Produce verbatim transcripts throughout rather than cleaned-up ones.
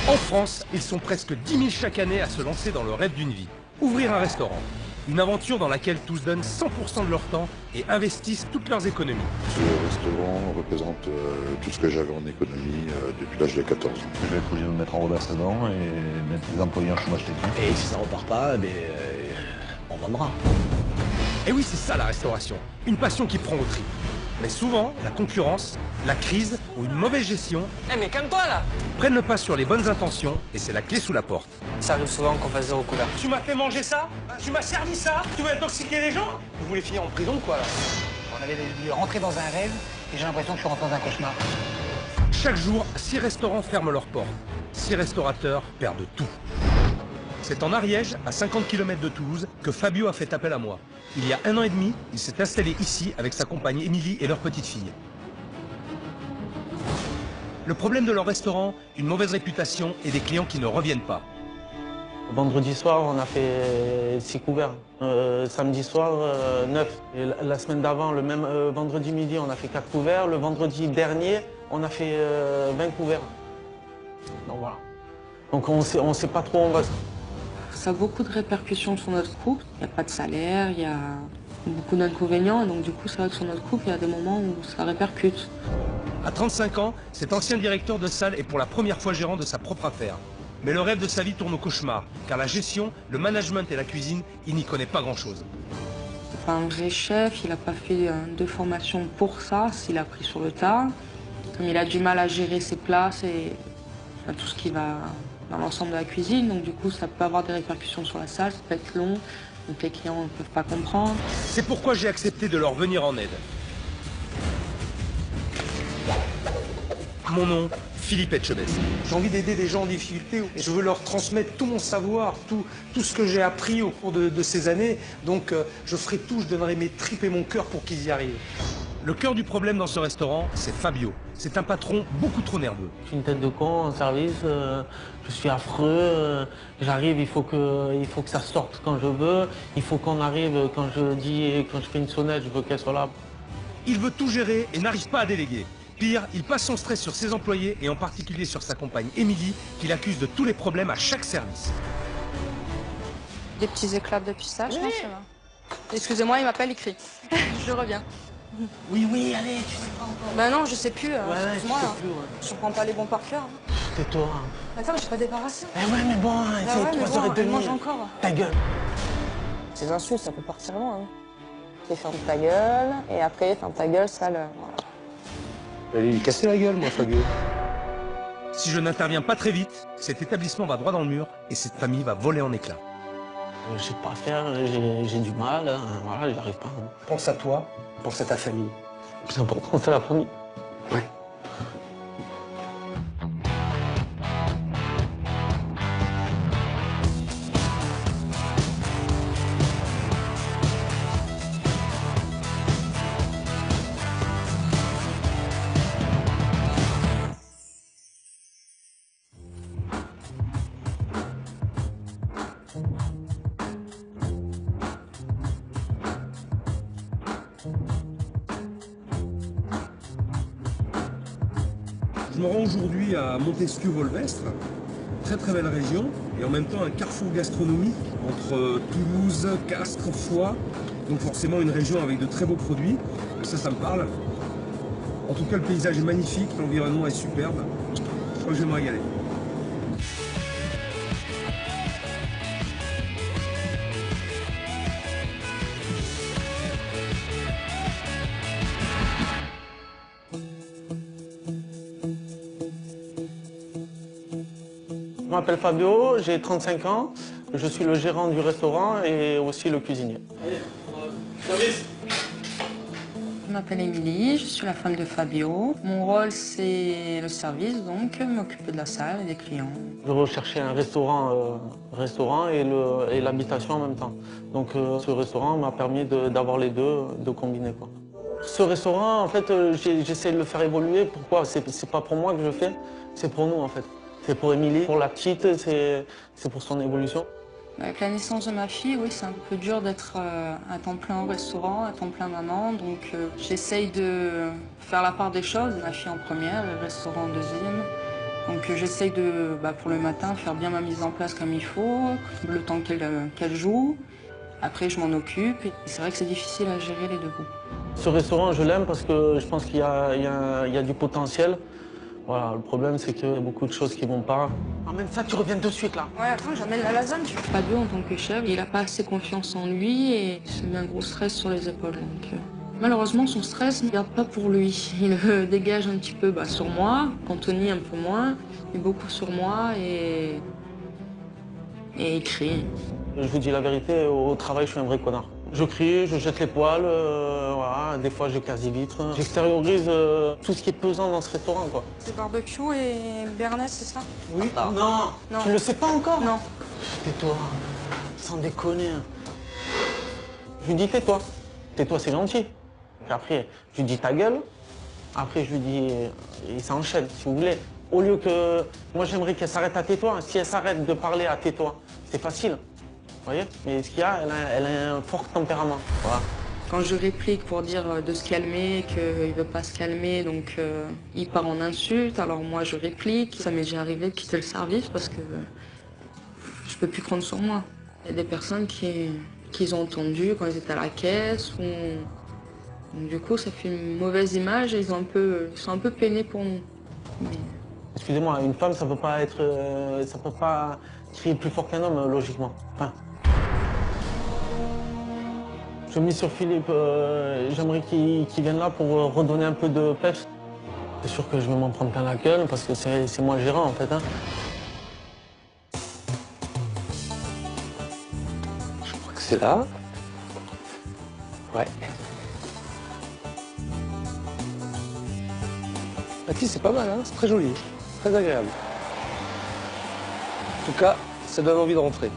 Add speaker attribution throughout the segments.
Speaker 1: En France, ils sont presque dix mille chaque année à se lancer dans le rêve d'une vie. Ouvrir un restaurant. Une aventure dans laquelle tous donnent cent pour cent de leur temps et investissent toutes leurs économies.
Speaker 2: Ce restaurant représente euh, tout ce que j'avais en économie euh, depuis l'âge de quatorze ans.
Speaker 3: Je vais être obligé de me mettre en reversement et mettre les employés en chômage technique.
Speaker 4: Et si ça repart pas, ben, euh, on vendra.
Speaker 1: Et oui, c'est ça la restauration. Une passion qui prend au trip. Mais souvent, la concurrence, la crise ou une mauvaise gestion
Speaker 5: Eh mais calme-toi là!
Speaker 1: prennent le pas sur les bonnes intentions et c'est la clé sous la porte.
Speaker 5: Ça arrive souvent qu'on fasse zéro couvert.
Speaker 1: Tu m'as fait manger ça? Tu m'as servi ça? Tu veux intoxiquer les gens? Vous voulez finir en prison quoi là?
Speaker 6: On avait dû rentrer dans un rêve et j'ai l'impression que je suis rentré dans un cauchemar.
Speaker 1: Chaque jour, six restaurants ferment leurs portes. Six restaurateurs perdent tout. C'est en Ariège, à cinquante kilomètres de Toulouse, que Fabio a fait appel à moi. Il y a un an et demi, il s'est installé ici avec sa compagne Émilie et leur petite fille. Le problème de leur restaurant, une mauvaise réputation et des clients qui ne reviennent pas.
Speaker 7: Vendredi soir, on a fait six couverts. Euh, samedi soir, euh, neuf. Et la, la semaine d'avant, le même euh, vendredi midi, on a fait quatre couverts. Le vendredi dernier, on a fait euh, vingt couverts. Donc voilà. Donc on sait, on sait pas trop où on va.
Speaker 8: Ça a beaucoup de répercussions sur notre couple. Il n'y a pas de salaire, il y a beaucoup d'inconvénients. Donc du coup, c'est vrai que sur notre couple, il y a des moments où ça répercute.
Speaker 1: À trente-cinq ans, cet ancien directeur de salle est pour la première fois gérant de sa propre affaire. Mais le rêve de sa vie tourne au cauchemar, car la gestion, le management et la cuisine, il n'y connaît pas grand-chose.
Speaker 8: Enfin, un vrai chef, il n'a pas fait euh, de formation pour ça, s'il a pris sur le tas. Comme il a du mal à gérer ses places et enfin, tout ce qui va dans l'ensemble de la cuisine, donc du coup, ça peut avoir des répercussions sur la salle, ça peut être long, donc les clients ne peuvent pas comprendre.
Speaker 1: C'est pourquoi j'ai accepté de leur venir en aide. Mon nom, Philippe Etchebest.
Speaker 9: J'ai envie d'aider des gens en difficulté. Je veux leur transmettre tout mon savoir, tout, tout ce que j'ai appris au cours de, de ces années. Donc euh, je ferai tout, je donnerai mes tripes et mon cœur pour qu'ils y arrivent.
Speaker 1: Le cœur du problème dans ce restaurant, c'est Fabio. C'est un patron beaucoup trop nerveux.
Speaker 7: Je suis une tête de con en service, euh, je suis affreux, euh, j'arrive, il faut que, il faut que ça sorte quand je veux, il faut qu'on arrive quand je dis, quand je fais une sonnette, je veux qu'elle soit là.
Speaker 1: Il veut tout gérer et n'arrive pas à déléguer. Pire, il passe son stress sur ses employés et en particulier sur sa compagne Émilie, qu'il accuse de tous les problèmes à chaque service.
Speaker 8: Des petits éclats de pistage, oui. Excusez-moi, il m'appelle, il crie. Je reviens.
Speaker 7: Oui, oui, allez, tu sais pas encore.
Speaker 8: Ben non, je sais plus, euh,
Speaker 7: Ouais, ouais,
Speaker 8: excuse-moi,
Speaker 7: je sais
Speaker 8: là.
Speaker 7: plus, ouais.
Speaker 8: Je prends pas les bons par cœur. Hein.
Speaker 7: Tais-toi.
Speaker 8: Attends, mais je suis pas débarrassée.
Speaker 7: Eh ouais, mais bon,
Speaker 8: Bah
Speaker 7: c'est
Speaker 8: ouais, mais
Speaker 7: trois heures
Speaker 8: bon,
Speaker 7: et
Speaker 8: elle
Speaker 7: demie.
Speaker 8: mange encore.
Speaker 7: Ta gueule.
Speaker 8: Ces insultes, ça peut partir loin. Hein. Tu fermes ta gueule, et après, ferme ta gueule, sale. Voilà.
Speaker 9: Allez lui casser la gueule, moi, Fabio.
Speaker 1: Si je n'interviens pas très vite, cet établissement va droit dans le mur et cette famille va voler en éclats.
Speaker 7: Je sais pas faire, j'ai du mal, hein, voilà, j'arrive pas. Hein.
Speaker 9: Pense à toi, pense à ta famille.
Speaker 7: Le plus important, c'est la famille.
Speaker 9: Ouais.
Speaker 1: Je me rends aujourd'hui à Montesquieu-Volvestre, très très belle région, et en même temps un carrefour gastronomique entre Toulouse, Castres, Foix, donc forcément une région avec de très beaux produits, ça, ça me parle. En tout cas, le paysage est magnifique, l'environnement est superbe, je crois que je vais me régaler.
Speaker 7: Je m'appelle Fabio, j'ai trente-cinq ans, je suis le gérant du restaurant et aussi le cuisinier.
Speaker 8: Je m'appelle Émilie, je suis la femme de Fabio. Mon rôle, c'est le service, donc m'occuper de la salle et des clients.
Speaker 7: Je recherchais un restaurant, euh, restaurant et le- et l'habitation en même temps. Donc euh, ce restaurant m'a permis d'avoir les deux, de combiner, quoi. Ce restaurant, en fait, euh, j'essaie de le faire évoluer. Pourquoi? C'est pas pour moi que je fais, c'est pour nous, en fait. C'est pour Émilie, pour la petite, c'est pour son évolution.
Speaker 8: Avec la naissance de ma fille, oui, c'est un peu dur d'être euh, à temps plein au restaurant, à temps plein maman. Donc euh, j'essaye de faire la part des choses. Ma fille en première, le restaurant en deuxième. Donc euh, j'essaye de, bah, pour le matin, faire bien ma mise en place comme il faut, le temps qu'elle euh, qu'elle joue. Après, je m'en occupe. Et c'est vrai que c'est difficile à gérer les deux bouts.
Speaker 7: Ce restaurant, je l'aime parce que je pense qu'il y a, il y a- il y a du potentiel. Voilà, le problème, c'est qu'il y a beaucoup de choses qui vont pas. Emmène ça, tu reviens de suite, là.
Speaker 8: Ouais, attends, j'amène la lasagne. Pas deux en tant que chef. Il a pas assez confiance en lui et il se met un gros stress sur les épaules. Donc, euh, malheureusement, son stress ne garde pas pour lui. Il le dégage un petit peu bah, sur moi, Anthony un peu moins, mais beaucoup sur moi et... et il crie.
Speaker 7: Je vous dis la vérité, au travail, je suis un vrai connard. Je crie, je jette les poils, euh, voilà, des fois je casse des vitres. J'extériorise euh, tout ce qui est pesant dans ce restaurant, quoi.
Speaker 8: C'est barbecue et béarnaise, c'est ça?
Speaker 7: Oui. Non.
Speaker 8: Non.
Speaker 7: Tu le sais pas encore?
Speaker 8: Non.
Speaker 7: Tais-toi, sans déconner. Je lui dis tais-toi. Tais-toi, c'est gentil. Puis après, je lui dis ta gueule. Après, je lui dis, il s'enchaîne, si vous voulez. Au lieu que, moi j'aimerais qu'elle s'arrête à tais-toi. Si elle s'arrête de parler à tais-toi, c'est facile. Vous voyez? Mais ce qu'il y a, elle a, elle a un fort tempérament. Voilà.
Speaker 8: Quand je réplique pour dire de se calmer, qu'il ne veut pas se calmer, donc euh, il part en insulte, alors moi je réplique. Ça m'est déjà arrivé de quitter le service parce que je peux plus prendre sur moi. Il y a des personnes qui, qui ont entendu quand ils étaient à la caisse, ou... donc, du coup ça fait une mauvaise image et ils, ont un peu, ils sont un peu peinés pour nous. Mais...
Speaker 7: Excusez-moi, une femme, ça peut pas être, euh, ça peut pas crier plus fort qu'un homme, euh, logiquement. Enfin, je mise sur Philippe, euh, j'aimerais qu'il qu'il vienne là pour euh, redonner un peu de peps. C'est sûr que je vais m'en prendre plein la gueule parce que c'est c'est moi le gérant en fait. Hein.
Speaker 10: Je crois que c'est là. Ouais. Ah si, c'est pas mal, hein, c'est très joli, très agréable. En tout cas, ça donne envie de rentrer.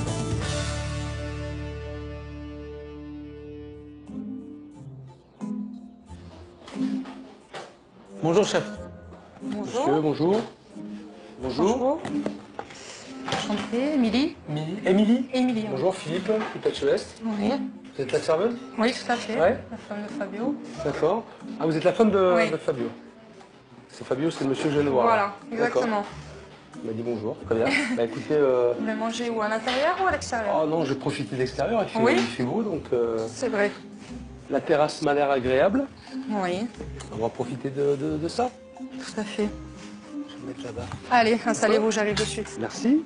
Speaker 7: Bonjour chef.
Speaker 8: Bonjour.
Speaker 10: Monsieur, bonjour. Bonjour.
Speaker 8: Enchantée, Émilie.
Speaker 10: Émilie. Émilie.
Speaker 8: Émilie.
Speaker 10: Bonjour Philippe, Philippe Celeste.
Speaker 8: Oui.
Speaker 10: Vous êtes la serveuse?
Speaker 8: Oui, tout à fait.
Speaker 10: Ouais.
Speaker 8: La femme de Fabio.
Speaker 10: D'accord. Ah, vous êtes la femme de,
Speaker 8: Oui.
Speaker 10: de Fabio. C'est Fabio, c'est le monsieur que je viens de voir.
Speaker 8: Voilà,
Speaker 10: là.
Speaker 8: exactement.
Speaker 10: Il m'a dit bonjour, très bien. Bah écoutez... Euh...
Speaker 8: Vous voulez manger où, à l'intérieur ou à l'extérieur?
Speaker 10: Oh non, je vais profiter de l'extérieur, il fait,
Speaker 8: Oui.
Speaker 10: il fait beau, donc... Euh...
Speaker 8: C'est vrai.
Speaker 10: La terrasse m'a l'air agréable.
Speaker 8: Oui,
Speaker 10: On va profiter de, de, de ça.
Speaker 8: tout à fait.
Speaker 10: Je vais me mettre là-bas.
Speaker 8: Allez, installez-vous, j'arrive de suite.
Speaker 10: Merci.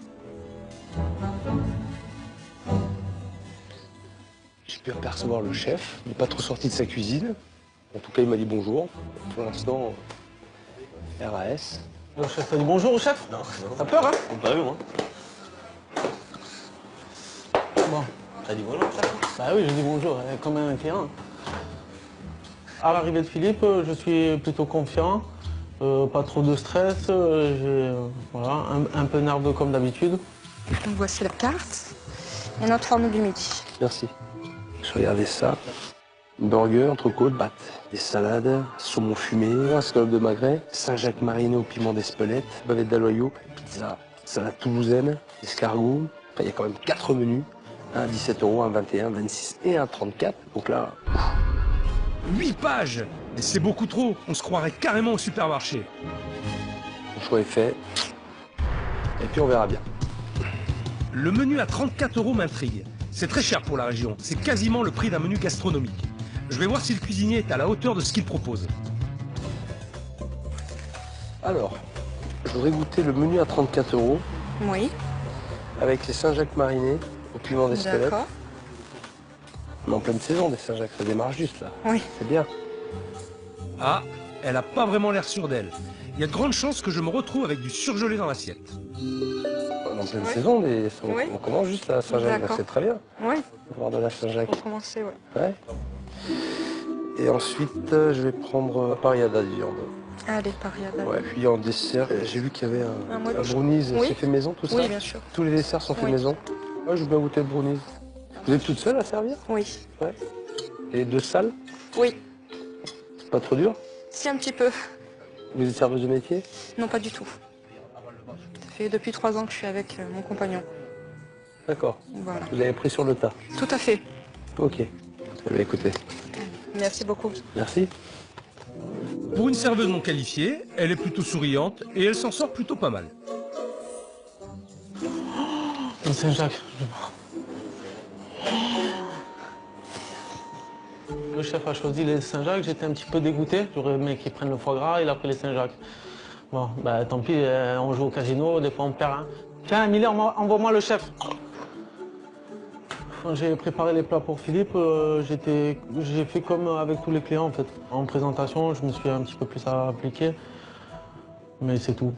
Speaker 10: J'ai pu apercevoir le chef. Il n'est pas trop sorti de sa cuisine. En tout cas, il m'a dit bonjour. Pour l'instant, R A S.
Speaker 7: Le chef a dit bonjour au chef?
Speaker 10: Non,
Speaker 7: T'as peur, hein?
Speaker 10: pas vu, moi.
Speaker 7: Bon.
Speaker 10: T'as dit bonjour, chef?
Speaker 7: Bah oui, j'ai dit bonjour, euh, comme un client. À l'arrivée de Philippe, euh, je suis plutôt confiant, euh, pas trop de stress, euh, j'ai euh, voilà, un, un peu nerveux comme d'habitude.
Speaker 8: Donc voici la carte et notre forme du midi.
Speaker 10: Merci. Je regardais ça. Burger, entrecôte, batte, des salades, saumon fumé, un scalope de magret, Saint-Jacques mariné au piment d'Espelette, bavette d'aloyau, pizza, salade toulousaine, escargot. Enfin, il y a quand même quatre menus. Un dix-sept euros, un vingt et un, vingt-six et un trente-quatre. Donc là,
Speaker 1: huit pages. Mais c'est beaucoup trop. On se croirait carrément au supermarché.
Speaker 10: mon choix est fait. Et puis on verra bien.
Speaker 1: Le menu à trente-quatre euros m'intrigue. C'est très cher pour la région. C'est quasiment le prix d'un menu gastronomique. Je vais voir si le cuisinier est à la hauteur de ce qu'il propose.
Speaker 10: Alors, je voudrais goûter le menu à trente-quatre euros
Speaker 8: Oui,
Speaker 10: avec les Saint-Jacques marinés au piment d'Espelette.
Speaker 8: d'accord.
Speaker 10: On est en pleine saison des Saint-Jacques, ça démarre juste là.
Speaker 8: Oui.
Speaker 10: C'est bien.
Speaker 1: Ah, elle a pas vraiment l'air sûre d'elle. Il y a de grandes chances que je me retrouve avec du surgelé dans l'assiette.
Speaker 10: On est en pleine
Speaker 8: Oui.
Speaker 10: saison, des... on,
Speaker 8: Oui.
Speaker 10: on commence juste la Saint-Jacques,
Speaker 8: D'accord.
Speaker 10: c'est très bien.
Speaker 8: Oui,
Speaker 10: Voir de la Saint-Jacques.
Speaker 8: pour commencer, oui.
Speaker 10: Ouais. Et ensuite, euh, je vais prendre euh, pariada de viande.
Speaker 8: Allez, pariada.
Speaker 10: Ouais, puis en dessert, euh, j'ai vu qu'il y avait un,
Speaker 8: Un moelleux.
Speaker 10: un brownies.
Speaker 8: Oui.
Speaker 10: C'est fait maison tout ça?
Speaker 8: Oui, bien sûr.
Speaker 10: Tous les desserts sont faits
Speaker 8: Oui.
Speaker 10: maison? Ouais, je veux bien goûter le brownies. Vous êtes toute seule à servir?
Speaker 8: Oui.
Speaker 10: Ouais. Et deux salles?
Speaker 8: Oui,
Speaker 10: C'est pas trop dur?
Speaker 8: si un petit peu.
Speaker 10: Vous êtes serveuse de métier?
Speaker 8: Non, pas du tout. Ça fait depuis trois ans que je suis avec euh, mon compagnon.
Speaker 10: D'accord.
Speaker 8: Voilà.
Speaker 10: Vous l'avez pris sur le tas?
Speaker 8: Tout à fait.
Speaker 10: Ok. Eh bien, écoutez,
Speaker 8: Merci beaucoup.
Speaker 10: merci.
Speaker 9: Pour une serveuse non qualifiée, elle est plutôt souriante et elle s'en sort plutôt pas mal.
Speaker 7: Le Saint-Jacques. Le chef a choisi les Saint-Jacques, j'étais un petit peu dégoûté. J'aurais aimé qu'ils prennent le foie gras, il a pris les Saint-Jacques. Bon, bah tant pis, on joue au casino, des fois on perd. Hein. Tiens, Emilie, envoie-moi le chef. Quand j'ai préparé les plats pour Philippe, euh, j'ai fait comme avec tous les clients en fait. En présentation, je me suis un petit peu plus appliqué, mais c'est tout.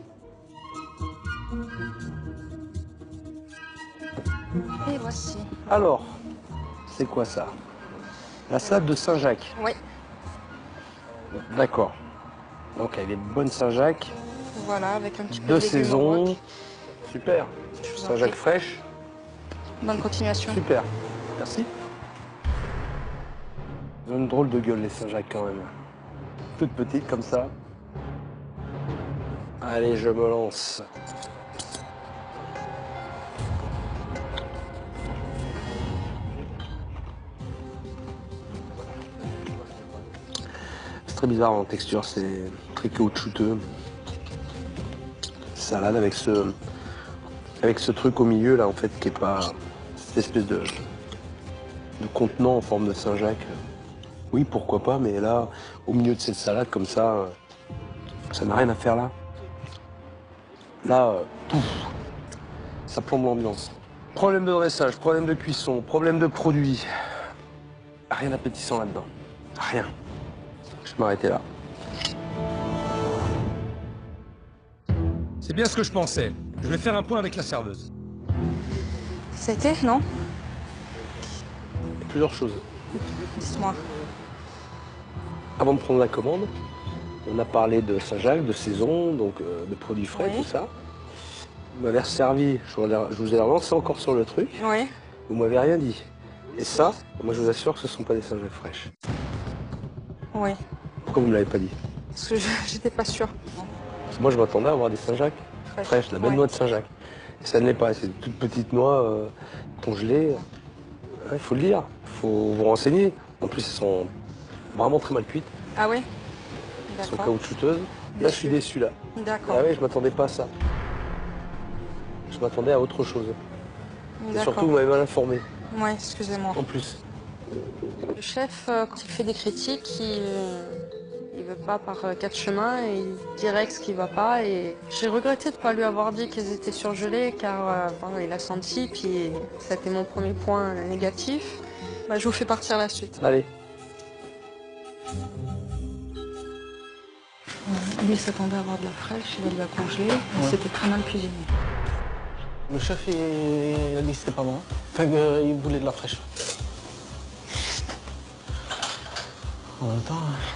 Speaker 8: Et voici.
Speaker 10: Alors, c'est quoi ça? La salade de Saint-Jacques.
Speaker 8: Oui.
Speaker 10: D'accord. Donc elle est bonne Saint-Jacques.
Speaker 8: Voilà, avec un petit peu
Speaker 10: de
Speaker 8: de légumes
Speaker 10: saison.
Speaker 8: rocs.
Speaker 10: Super. Saint-Jacques fraîche.
Speaker 8: Bonne continuation.
Speaker 10: Super. Merci. Ils ont une drôle de gueule les Saint-Jacques quand même. Toute petite comme ça. Allez, je me lance. C'est très bizarre en texture, c'est très caoutchouteux. Salade avec ce, avec ce truc au milieu là en fait qui est pas cette espèce de, de contenant en forme de Saint-Jacques. Oui, pourquoi pas, mais là, au milieu de cette salade comme ça, ça n'a rien à faire là. Là, pouf, ça plombe l'ambiance. Problème de dressage, problème de cuisson, problème de produit. Rien d'appétissant là-dedans. Rien. Je vais m'arrêter là.
Speaker 9: C'est bien ce que je pensais. Je vais faire un point avec la serveuse.
Speaker 8: C'était, non?
Speaker 10: Il y a plusieurs choses.
Speaker 8: Dites-moi.
Speaker 10: Avant de prendre la commande, on a parlé de Saint-Jacques, de saison, donc euh, de produits frais,
Speaker 8: Oui.
Speaker 10: tout ça. Vous m'avez servi, je vous ai relancé encore sur le truc.
Speaker 8: Oui.
Speaker 10: Vous m'avez rien dit. Et ça, moi je vous assure que ce ne sont pas des Saint-Jacques fraîches.
Speaker 8: Oui.
Speaker 10: Pourquoi vous ne me l'avez pas dit?
Speaker 8: Parce que je- j'étais pas sûre.
Speaker 10: Parce que moi je m'attendais à avoir des Saint-Jacques
Speaker 8: Fraîches.
Speaker 10: fraîches, la belle
Speaker 8: Ouais.
Speaker 10: noix de Saint-Jacques. Et ça ne l'est pas, c'est une toute petite noix euh, congelée. Il faut le dire, il faut vous renseigner. En plus, elles sont vraiment très mal cuites,
Speaker 8: Ah oui?
Speaker 10: elles sont
Speaker 8: D'accord.
Speaker 10: caoutchouteuses. Là, je suis déçu là.
Speaker 8: D'accord.
Speaker 10: Ah oui, je m'attendais pas à ça. Je m'attendais à autre chose. Et
Speaker 8: D'accord.
Speaker 10: surtout, vous m'avez mal informé,
Speaker 8: Oui, excusez-moi.
Speaker 10: en plus.
Speaker 8: Le chef, euh, quand il fait des critiques, il ne veut pas par euh, quatre chemins et il dirait ce qui ne va pas. Et j'ai regretté de ne pas lui avoir dit qu'elles étaient surgelées car euh, bon, il a senti, puis c'était mon premier point négatif. Bah, je vous fais partir la suite.
Speaker 10: Allez.
Speaker 8: Lui il s'attendait à avoir de la fraîche, il a de la congelée, et c'était très mal cuisiné.
Speaker 7: Le chef, il, il a dit que c'était pas bon. Enfin, euh, il voulait de la fraîche. En même temps,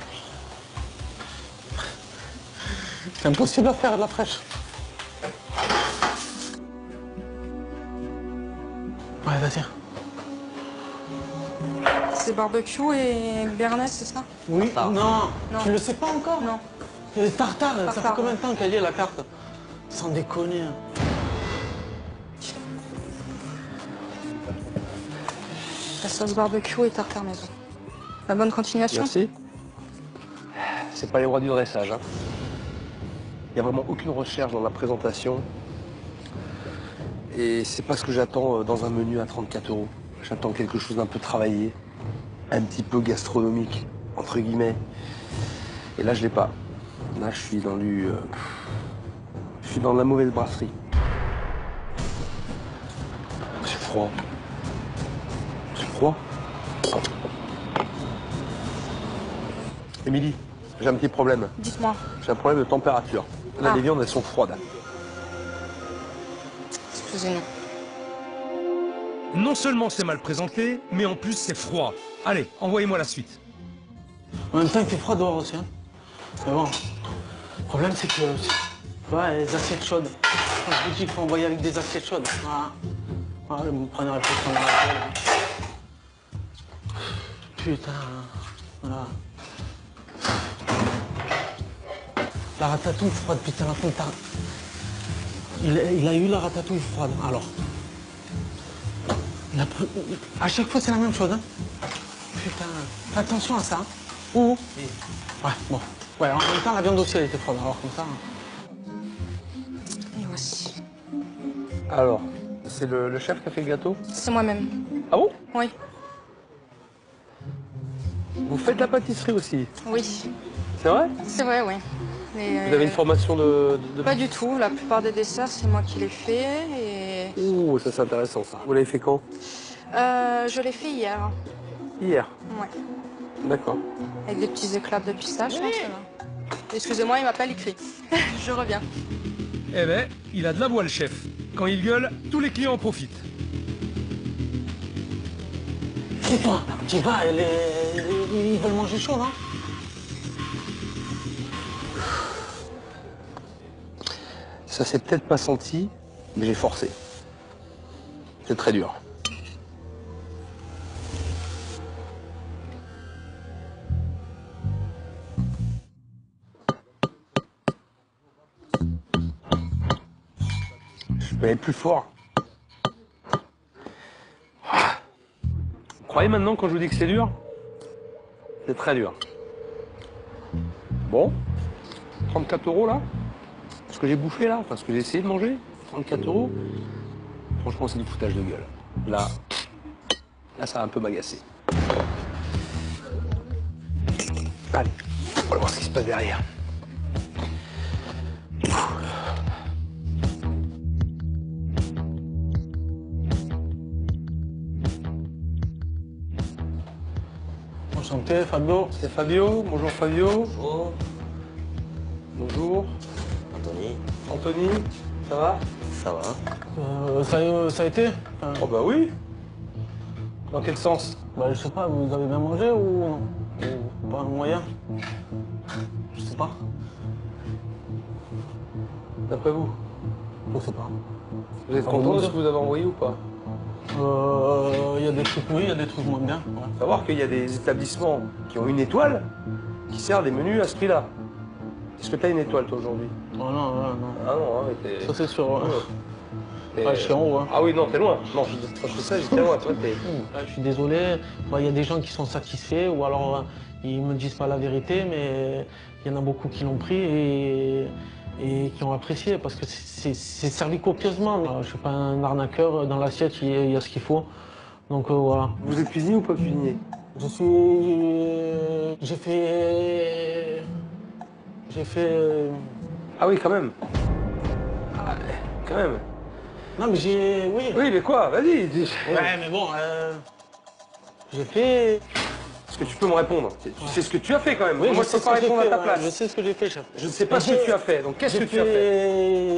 Speaker 7: c'est impossible à faire de la fraîche. Ouais, vas-y.
Speaker 8: C'est barbecue et béarnaise, c'est ça?
Speaker 7: Oui,
Speaker 4: Tartare.
Speaker 7: non,
Speaker 8: Non.
Speaker 7: tu le sais pas encore?
Speaker 8: Non.
Speaker 7: Et tartare, ça fait
Speaker 8: Tartare,
Speaker 7: combien de
Speaker 8: ouais.
Speaker 7: temps qu'elle y est la carte? Sans déconner.
Speaker 8: La sauce barbecue et tartare maison. La bonne continuation?
Speaker 10: Merci. C'est pas les rois du dressage. Hein. Il n'y a vraiment aucune recherche dans la présentation. Et c'est pas ce que j'attends dans un menu à trente-quatre euros. J'attends quelque chose d'un peu travaillé, un petit peu gastronomique, entre guillemets. Et là, je l'ai pas. Là, je suis dans du... euh, je suis dans de la mauvaise brasserie. C'est froid. C'est froid. Émilie, j'ai un petit problème.
Speaker 8: Dites-moi.
Speaker 10: J'ai un problème de température. Là,
Speaker 8: Ah.
Speaker 10: les viandes, elles sont froides.
Speaker 8: Excusez-nous.
Speaker 9: Non seulement c'est mal présenté, mais en plus c'est froid. Allez, envoyez-moi la suite.
Speaker 7: En même temps, il fait froid dehors aussi. Hein. Mais bon, le problème, c'est que... Ouais, les assiettes chaudes. Quand je vous dis qu'il faut envoyer avec des assiettes chaudes. Voilà. Voilà, je me prenais la pression dans la gueule. Putain. Voilà. La ratatouille froide, putain, la putain. Il, a- il a eu la ratatouille froide, alors. Il a pris- À chaque fois, c'est la même chose, hein. Putain, fais attention à ça. Hein. Ouh. Ouais, bon. Ouais, en même temps, la viande aussi, elle était froide, alors comme ça...
Speaker 8: Et voici.
Speaker 10: Alors, c'est le, le chef qui a fait le gâteau?
Speaker 8: C'est moi-même.
Speaker 10: Ah bon?
Speaker 8: Oui.
Speaker 10: Vous faites la pâtisserie aussi?
Speaker 8: Oui.
Speaker 10: C'est vrai?
Speaker 8: C'est vrai, oui. Mais,
Speaker 10: Vous avez une
Speaker 8: euh,
Speaker 10: formation de... de- de-
Speaker 8: Pas du tout. La plupart des desserts, c'est moi qui les fais. Et...
Speaker 10: Ouh, ça c'est intéressant ça. Vous l'avez fait quand?
Speaker 8: Euh, je l'ai fait hier.
Speaker 10: Hier.
Speaker 8: Ouais.
Speaker 10: D'accord.
Speaker 8: Avec des petits éclats de pistache. Oui. Excusez-moi, il m'appelle, il crie. Je reviens.
Speaker 1: Eh ben, il a de la voix le chef. Quand il gueule, tous les clients en profitent.
Speaker 7: Et toi, tu y vas, elle est... ils veulent manger chaud, non?
Speaker 10: Ça s'est peut-être pas senti, mais j'ai forcé. C'est très dur. Je vais être plus fort. Vous croyez maintenant quand je vous dis que c'est dur? C'est très dur. Bon, trente-quatre euros là. Ce que j'ai bouffé là, enfin ce que j'ai essayé de manger, trente-quatre euros. Franchement, c'est du foutage de gueule. Là, là, ça va un peu m'agacer. Allez, on va voir ce qui se passe derrière.
Speaker 7: Enchanté, Fabio.
Speaker 10: C'est Fabio. Bonjour Fabio.
Speaker 4: Bonjour.
Speaker 10: Bonjour.
Speaker 4: Anthony.
Speaker 10: Anthony, ça va?
Speaker 4: Ça va?
Speaker 7: Euh, ça, a- ça a été? Enfin,
Speaker 10: Oh bah oui. Dans quel sens?
Speaker 7: bah, je sais pas, vous avez bien mangé ou non? Ou pas un moyen? Je sais pas.
Speaker 10: D'après vous?
Speaker 7: Je sais pas.
Speaker 10: Vous êtes content de ce que vous avez envoyé ou pas?
Speaker 7: Euh, Il y a des trucs oui, il y a des trucs moins bien. Ouais.
Speaker 10: Faut savoir qu'il y a des établissements qui ont une étoile qui servent des menus à ce prix-là. Est-ce que t'as une étoile toi aujourd'hui?
Speaker 7: Oh non, non, non.
Speaker 10: Ah non, hein, mais t'es...
Speaker 7: Ça c'est sûr. Ouais.
Speaker 10: t'es-
Speaker 7: Ah, je suis en haut. Hein.
Speaker 10: Ah oui, non, t'es loin. Non, je- quand je fais ça, j'étais loin. Toi, t'es...
Speaker 7: Ah, je suis désolé. Bah, il y a des gens qui sont satisfaits ou alors euh, ils me disent pas la vérité, mais il y en a beaucoup qui l'ont pris et, et qui ont apprécié parce que c'est c'est servi copieusement. Euh, Je suis pas un arnaqueur. Dans l'assiette, il y a- il y a ce qu'il faut. Donc euh, voilà.
Speaker 10: Vous êtes cuisinier ou pas cuisinier?
Speaker 7: Je suis. J'ai fait. J'ai fait. euh,
Speaker 10: Ah oui, quand même. Ah, quand même.
Speaker 7: Non, mais j'ai. Oui.
Speaker 10: Oui, mais quoi? Vas-y. dis-
Speaker 7: Ouais, mais bon. euh, J'ai fait.
Speaker 10: Est-ce que tu peux me répondre? Tu tu sais ce que tu as fait quand même.
Speaker 7: Oui,
Speaker 10: Moi,
Speaker 7: je
Speaker 10: je peux
Speaker 7: sais
Speaker 10: pas
Speaker 7: ce que j'ai
Speaker 10: répondre à
Speaker 7: fait,
Speaker 10: ta
Speaker 7: ouais,
Speaker 10: place.
Speaker 7: Je sais ce que j'ai fait, chef.
Speaker 10: Je ne sais pas ce que
Speaker 7: J'ai-
Speaker 10: tu as fait. Donc, qu'est-ce que
Speaker 7: j'ai
Speaker 10: tu as fait?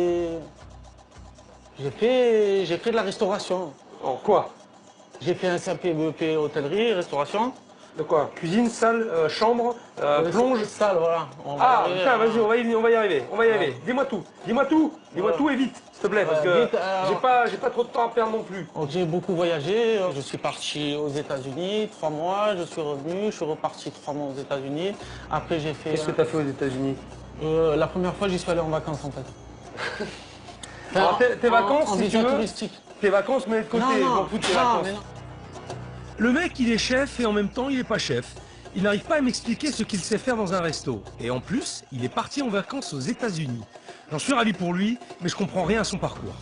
Speaker 7: J'ai fait. J'ai fait de la restauration.
Speaker 10: En quoi?
Speaker 7: J'ai fait un C A P B E P hôtellerie, restauration.
Speaker 10: De quoi? Cuisine, salle, euh, chambre, euh, plonge.
Speaker 7: Salle, voilà. On va
Speaker 10: Ah,
Speaker 7: arriver
Speaker 10: putain,
Speaker 7: à-
Speaker 10: vas-y, on va y, on va y arriver. On va y arriver. Dis-moi tout. Dis-moi tout. Dis-moi
Speaker 7: Ouais.
Speaker 10: tout et vite, s'il te plaît, parce
Speaker 7: Ouais,
Speaker 10: que
Speaker 7: vite, alors.
Speaker 10: j'ai pas, j'ai pas trop de temps à perdre non plus.
Speaker 7: Donc, j'ai beaucoup voyagé. Je suis parti aux États-Unis trois mois. Je suis revenu. Je suis reparti trois mois aux États-Unis. Après, j'ai fait.
Speaker 10: Qu'est-ce que tu as fait aux États-Unis?
Speaker 7: Euh, la première fois, j'y suis allé en vacances en fait.
Speaker 10: Alors, tes, tes
Speaker 7: En-
Speaker 10: vacances,
Speaker 7: en
Speaker 10: si tu
Speaker 7: visa
Speaker 10: veux,
Speaker 7: touristique.
Speaker 10: tes vacances, mets de côté.
Speaker 7: Non,
Speaker 10: je
Speaker 7: non,
Speaker 10: m'en fous de tes
Speaker 7: non,
Speaker 10: vacances.
Speaker 7: mais non.
Speaker 1: Le mec, il est chef et en même temps, il est pas chef. Il n'arrive pas à m'expliquer ce qu'il sait faire dans un resto. Et en plus, il est parti en vacances aux États-Unis. J'en suis ravi pour lui, mais je comprends rien à son parcours.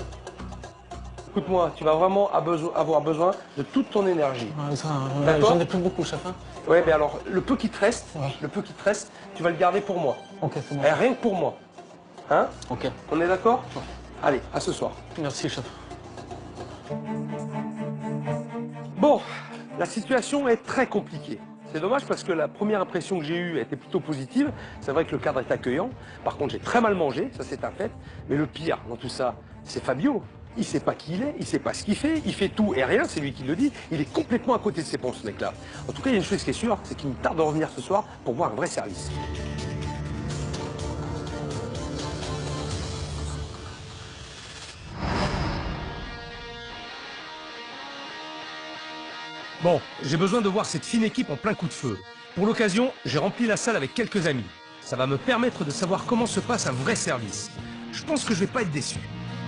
Speaker 10: Écoute-moi, tu vas vraiment à beso- avoir besoin de toute ton énergie.
Speaker 7: Ouais, ça, ouais,
Speaker 10: D'accord.
Speaker 7: j'en ai plus beaucoup, chef. Hein.
Speaker 10: Ouais, mais alors, le peu qui te reste,
Speaker 7: Ouais.
Speaker 10: le peu qui te reste, tu vas le garder pour moi.
Speaker 7: Ok, c'est bon.
Speaker 10: Eh, rien que pour moi. Hein?
Speaker 7: Ok.
Speaker 10: On est d'accord? Allez, à ce soir.
Speaker 7: Merci, chef.
Speaker 10: Bon, la situation est très compliquée. C'est dommage parce que la première impression que j'ai eue était plutôt positive. C'est vrai que le cadre est accueillant. Par contre, j'ai très mal mangé, ça c'est un fait. Mais le pire dans tout ça, c'est Fabio. Il sait pas qui il est, il sait pas ce qu'il fait, il fait tout et rien, c'est lui qui le dit. Il est complètement à côté de ses pompes, ce mec-là. En tout cas, il y a une chose qui est sûre, c'est qu'il me tarde de revenir ce soir pour voir un vrai service.
Speaker 1: Bon, j'ai besoin de voir cette fine équipe en plein coup de feu. Pour l'occasion, j'ai rempli la salle avec quelques amis. Ça va me permettre de savoir comment se passe un vrai service. Je pense que je vais pas être déçu.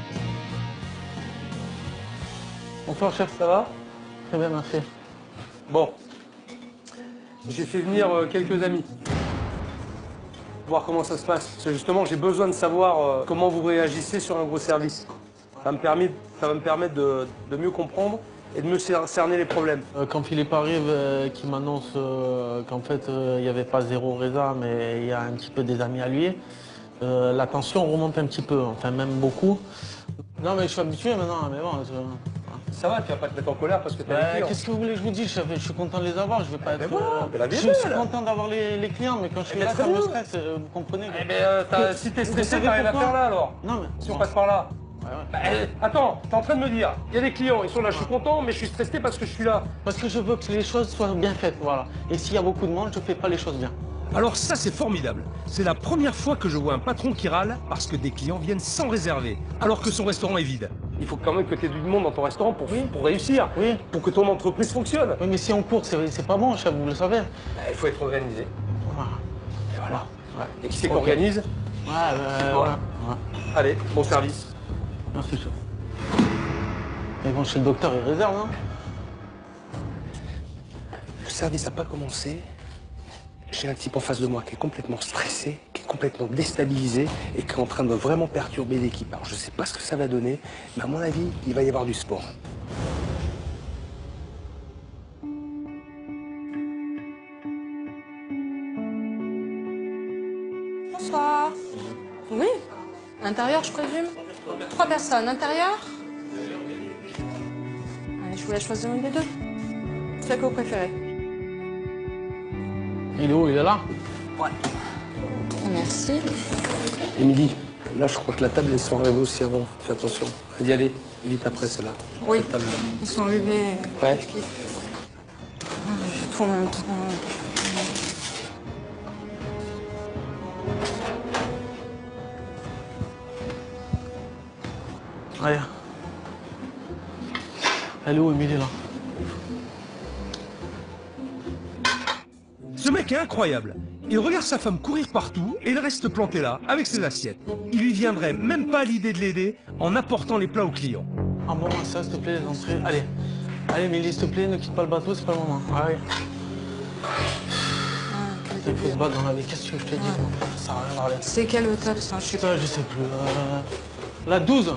Speaker 7: Bonsoir, chef.
Speaker 10: Ça va?
Speaker 7: Très bien, merci.
Speaker 10: Bon. J'ai fait venir euh, quelques amis.
Speaker 9: voir comment ça se passe. Parce que justement, j'ai besoin de savoir euh, comment vous réagissez sur un gros service. Ça, me permet, ça va me permettre de, de mieux comprendre et de mieux cerner les problèmes.
Speaker 7: Euh, quand Philippe arrive, euh, qui m'annonce euh, qu'en fait, euh, il n'y avait pas zéro Reza, mais il y a un petit peu des amis à lui, euh, la tension remonte un petit peu, enfin même beaucoup. Non mais je suis habitué maintenant, mais bon... Je...
Speaker 9: Ça va, tu vas pas te mettre en colère parce que tu as
Speaker 7: bah,
Speaker 9: les clients.
Speaker 7: Qu'est-ce que vous voulez que je vous dise, chef? Je suis content de les avoir, je vais pas
Speaker 9: mais
Speaker 7: être...
Speaker 9: voilà,
Speaker 7: euh,
Speaker 9: mais la vie
Speaker 7: je
Speaker 9: est
Speaker 7: suis
Speaker 9: belle.
Speaker 7: content d'avoir les, les clients, mais quand je suis
Speaker 9: mais
Speaker 7: là,
Speaker 9: très
Speaker 7: ça me
Speaker 9: bien.
Speaker 7: stresse, euh, vous comprenez que...
Speaker 9: Eh ben, euh, t'as- si t'es stressé,
Speaker 7: savez
Speaker 9: t'as rien à
Speaker 7: pourquoi
Speaker 9: faire là alors.
Speaker 7: Non mais...
Speaker 9: Si on passe par là.
Speaker 7: Ouais, ouais.
Speaker 9: Bah, euh, attends, t'es en train de me dire, il y a des clients, ils sont là, je suis content, mais je suis stressé parce que je suis là.
Speaker 7: Parce que je veux que les choses soient bien faites, voilà. Et s'il y a beaucoup de monde, je fais pas les choses bien.
Speaker 1: Alors ça, c'est formidable. C'est la première fois que je vois un patron qui râle parce que des clients viennent sans réserver, alors que son restaurant est vide.
Speaker 9: Il faut quand même que tu aies du monde dans ton restaurant pour, pour réussir,
Speaker 7: Oui.
Speaker 9: pour que ton entreprise fonctionne.
Speaker 7: Oui, mais si on court, c'est pas bon, chef, vous le savez.
Speaker 9: Bah, il faut être organisé.
Speaker 7: Voilà.
Speaker 9: Et voilà.
Speaker 7: Ouais.
Speaker 9: Et qui c'est
Speaker 7: Ok.
Speaker 9: qui organise?
Speaker 7: Ouais, euh,
Speaker 9: Voilà.
Speaker 7: ouais.
Speaker 9: Allez, bon service.
Speaker 7: Merci, chef. Mais bon, chez le docteur, il réserve, hein.
Speaker 10: Le service n'a pas commencé. J'ai un type en face de moi qui est complètement stressé, qui est complètement déstabilisé et qui est en train de vraiment perturber l'équipe. Alors je sais pas ce que ça va donner, mais à mon avis, il va y avoir du sport.
Speaker 8: Bonsoir. Oui. Intérieur, je présume. Trois personnes. Intérieur. Allez, je vous laisse choisir une des deux. C'est que vous préférez.
Speaker 7: Il est où? Il est là?
Speaker 8: Ouais. Merci.
Speaker 10: Émilie, là je crois que la table, elles sont arrivées aussi avant. Fais attention. Vas-y, allez, vite après celle-là.
Speaker 8: Oui.
Speaker 10: La table, là.
Speaker 8: Ils sont arrivés.
Speaker 10: Ouais.
Speaker 8: Je tout en même temps.
Speaker 7: Allez. Elle est où, Émilie, là?
Speaker 1: Ce mec est incroyable. Il regarde sa femme courir partout et il reste planté là, avec ses assiettes. Il lui viendrait même pas l'idée de l'aider en apportant les plats aux clients.
Speaker 7: Un moment, ça, s'il te plaît, les entrées. Allez. Allez, Émilie, s'il te plaît, ne quitte pas le bateau, c'est pas le moment. Allez. Il faut se battre dans la vie. Qu'est-ce que je te dis? Ça sert à rien de parler.
Speaker 8: C'est quel hôtel, ça? Je sais pas.
Speaker 7: Putain, je sais plus. Euh... La douze.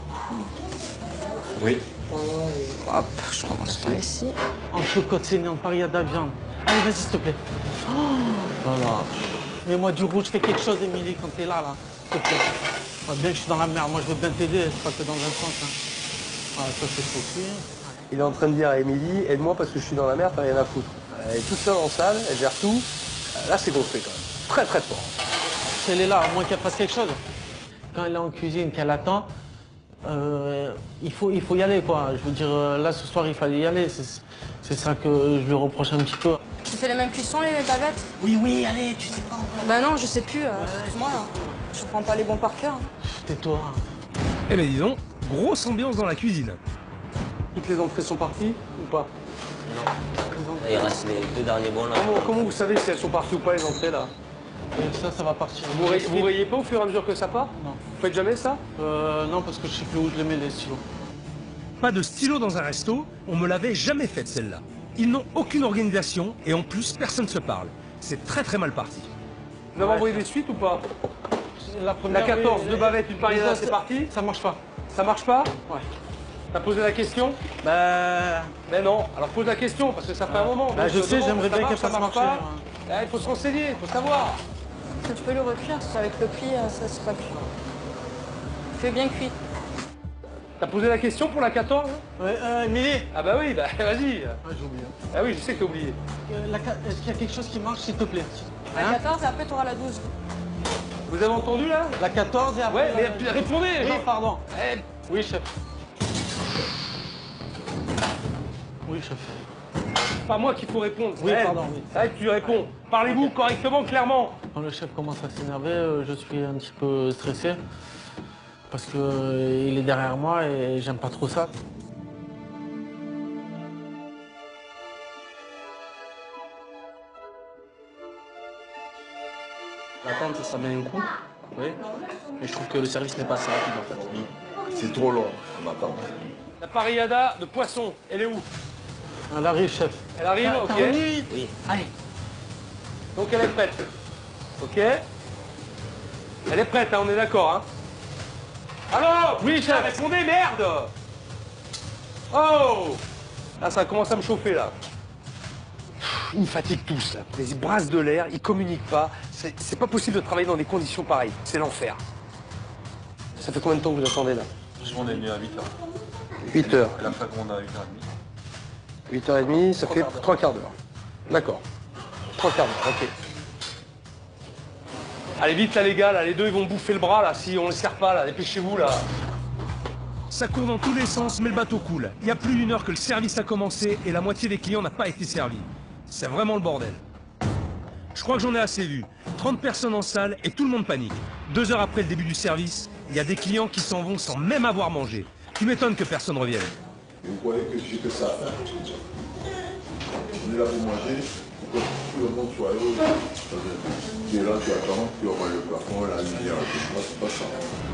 Speaker 10: Oui.
Speaker 8: Hop, je commence par ici.
Speaker 7: Entre côte saignante, pariada viande. Allez, vas-y, s'il te plaît. Oh, voilà. Mets-moi du rouge, fais quelque chose, Émilie, quand t'es là, là. S'il te plaît. Ouais, bien que je suis dans la merde, moi je veux bien t'aider, c'est pas que dans un sens. Hein. Ouais, ça c'est faux aussi.
Speaker 9: Il est en train de dire à Émilie, aide-moi parce que je suis dans la merde, t'as rien à foutre. Elle est toute seule en salle, elle gère tout. Là, c'est gonflé quand même. Très très fort.
Speaker 7: Si elle est là, à moins qu'elle fasse quelque chose. Quand elle est en cuisine, qu'elle attend, euh, il, faut, il faut y aller, quoi. Je veux dire, là, ce soir, il fallait y aller. C'est ça que je lui reproche un petit peu.
Speaker 8: Tu fais les mêmes cuissons, les bavettes?
Speaker 7: Oui, oui, allez, tu sais pas.
Speaker 8: Ben non, je sais plus. Euh, Excuse-moi, là. Je prends pas les bons par cœur.
Speaker 7: Tais-toi.
Speaker 1: Eh ben dis donc, grosse ambiance dans la cuisine.
Speaker 9: Toutes les entrées sont parties ou pas?
Speaker 4: Il reste les deux derniers bons là.
Speaker 9: Comment, comment vous savez si elles sont parties ou pas les entrées là?
Speaker 7: Et ça, ça va partir.
Speaker 9: Vous rayez, vous rayez pas au fur et à mesure que ça part?
Speaker 7: Non.
Speaker 9: Vous faites jamais ça?
Speaker 7: Euh, non, parce que je sais plus où je les mets, les stylos.
Speaker 1: Pas de stylo dans un resto, on me l'avait jamais faite celle-là. Ils n'ont aucune organisation et en plus personne ne se parle. C'est très très mal parti.
Speaker 9: Vous avez envoyé des suites ou pas?
Speaker 7: La, première,
Speaker 9: La quatorze,
Speaker 7: oui,
Speaker 9: deux bavettes, une pariada,
Speaker 7: ça,
Speaker 9: c'est parti?
Speaker 7: Ça marche pas.
Speaker 9: Ça marche pas?
Speaker 7: Ouais.
Speaker 9: T'as posé la question?
Speaker 7: Bah...
Speaker 9: Mais non, alors pose la question parce que ça fait un moment.
Speaker 7: Bah,
Speaker 9: Donc,
Speaker 7: je
Speaker 9: euh,
Speaker 7: sais,
Speaker 9: demande,
Speaker 7: j'aimerais
Speaker 9: ça
Speaker 7: bien
Speaker 9: marche,
Speaker 7: qu'elle
Speaker 9: ça
Speaker 7: fasse
Speaker 9: marche
Speaker 7: marcher.
Speaker 9: pas. Ah, il faut se renseigner, il faut savoir.
Speaker 8: Tu peux le recuire, parce qu'avec le pli, euh, ça sera cuit. Fais bien cuit.
Speaker 9: T'as posé la question pour la quatorze?
Speaker 7: Ouais, euh, Émilie.
Speaker 9: Ah bah oui, bah vas-y.
Speaker 7: Ah, j'ai oublié.
Speaker 9: Ah oui, je sais que t'as oublié.
Speaker 7: Euh, la ca- Est-ce qu'il y a quelque chose qui marche, s'il te plaît?
Speaker 8: La
Speaker 7: Hein?
Speaker 8: quatorze et après, tu auras la douze.
Speaker 9: Vous avez entendu là?
Speaker 7: La quatorze et après...
Speaker 9: Ouais, mais
Speaker 7: la-
Speaker 9: répondez.
Speaker 7: Oui,
Speaker 9: genre.
Speaker 7: pardon.
Speaker 9: Eh,
Speaker 7: Oui, chef. Oui, chef.
Speaker 9: pas moi qu'il faut répondre.
Speaker 7: Oui,
Speaker 9: Eh,
Speaker 7: pardon, oui.
Speaker 9: C'est vrai que tu réponds. Parlez-vous correctement, clairement.
Speaker 7: Quand le chef commence à s'énerver, euh, je suis un petit peu stressé. Parce que euh, il est derrière moi et j'aime pas trop ça.
Speaker 10: L'attente, ça met un coup. Oui. Mais je trouve que le service n'est pas assez rapide en fait.
Speaker 2: C'est trop long, on attend.
Speaker 9: La pariada de poisson, elle est où?
Speaker 7: Elle arrive, chef.
Speaker 9: Elle arrive, ok.
Speaker 7: Oui.
Speaker 4: Oui.
Speaker 7: Allez.
Speaker 9: Donc elle est prête. Ok. Elle est prête, hein, on est d'accord, hein. Allô? Oui, chef. Répondez, merde. Oh. Là, ça commence à me chauffer, là. Ils me fatiguent tous, là. Ils brassent de l'air, ils communiquent pas. C'est pas possible de travailler dans des conditions pareilles. C'est l'enfer. Ça fait combien de temps que vous attendez, là?
Speaker 3: On est venu à huit heures.
Speaker 9: huit heures.
Speaker 3: Et la flaconde à huit heures trente.
Speaker 9: huit heures trente, ça fait trois quarts d'heure. D'accord. Trois quarts d'heure, ok. Allez vite là les gars, là, les deux ils vont bouffer le bras là, si on les serre pas là, dépêchez-vous là.
Speaker 1: Ça court dans tous les sens, mais le bateau coule. Il y a plus d'une heure que le service a commencé et la moitié des clients n'a pas été servis. C'est vraiment le bordel. Je crois que j'en ai assez vu. trente personnes en salle et tout le monde panique. Deux heures après le début du service, il y a des clients qui s'en vont sans même avoir mangé. Tu m'étonnes que personne revienne.
Speaker 2: Vous croyez que j'ai que ça à faire? On est là pour manger, pour que tout le monde soit heureux. Tu es là, tu attends, tu auras le plafond, la lumière, tout ça, c'est pas ça.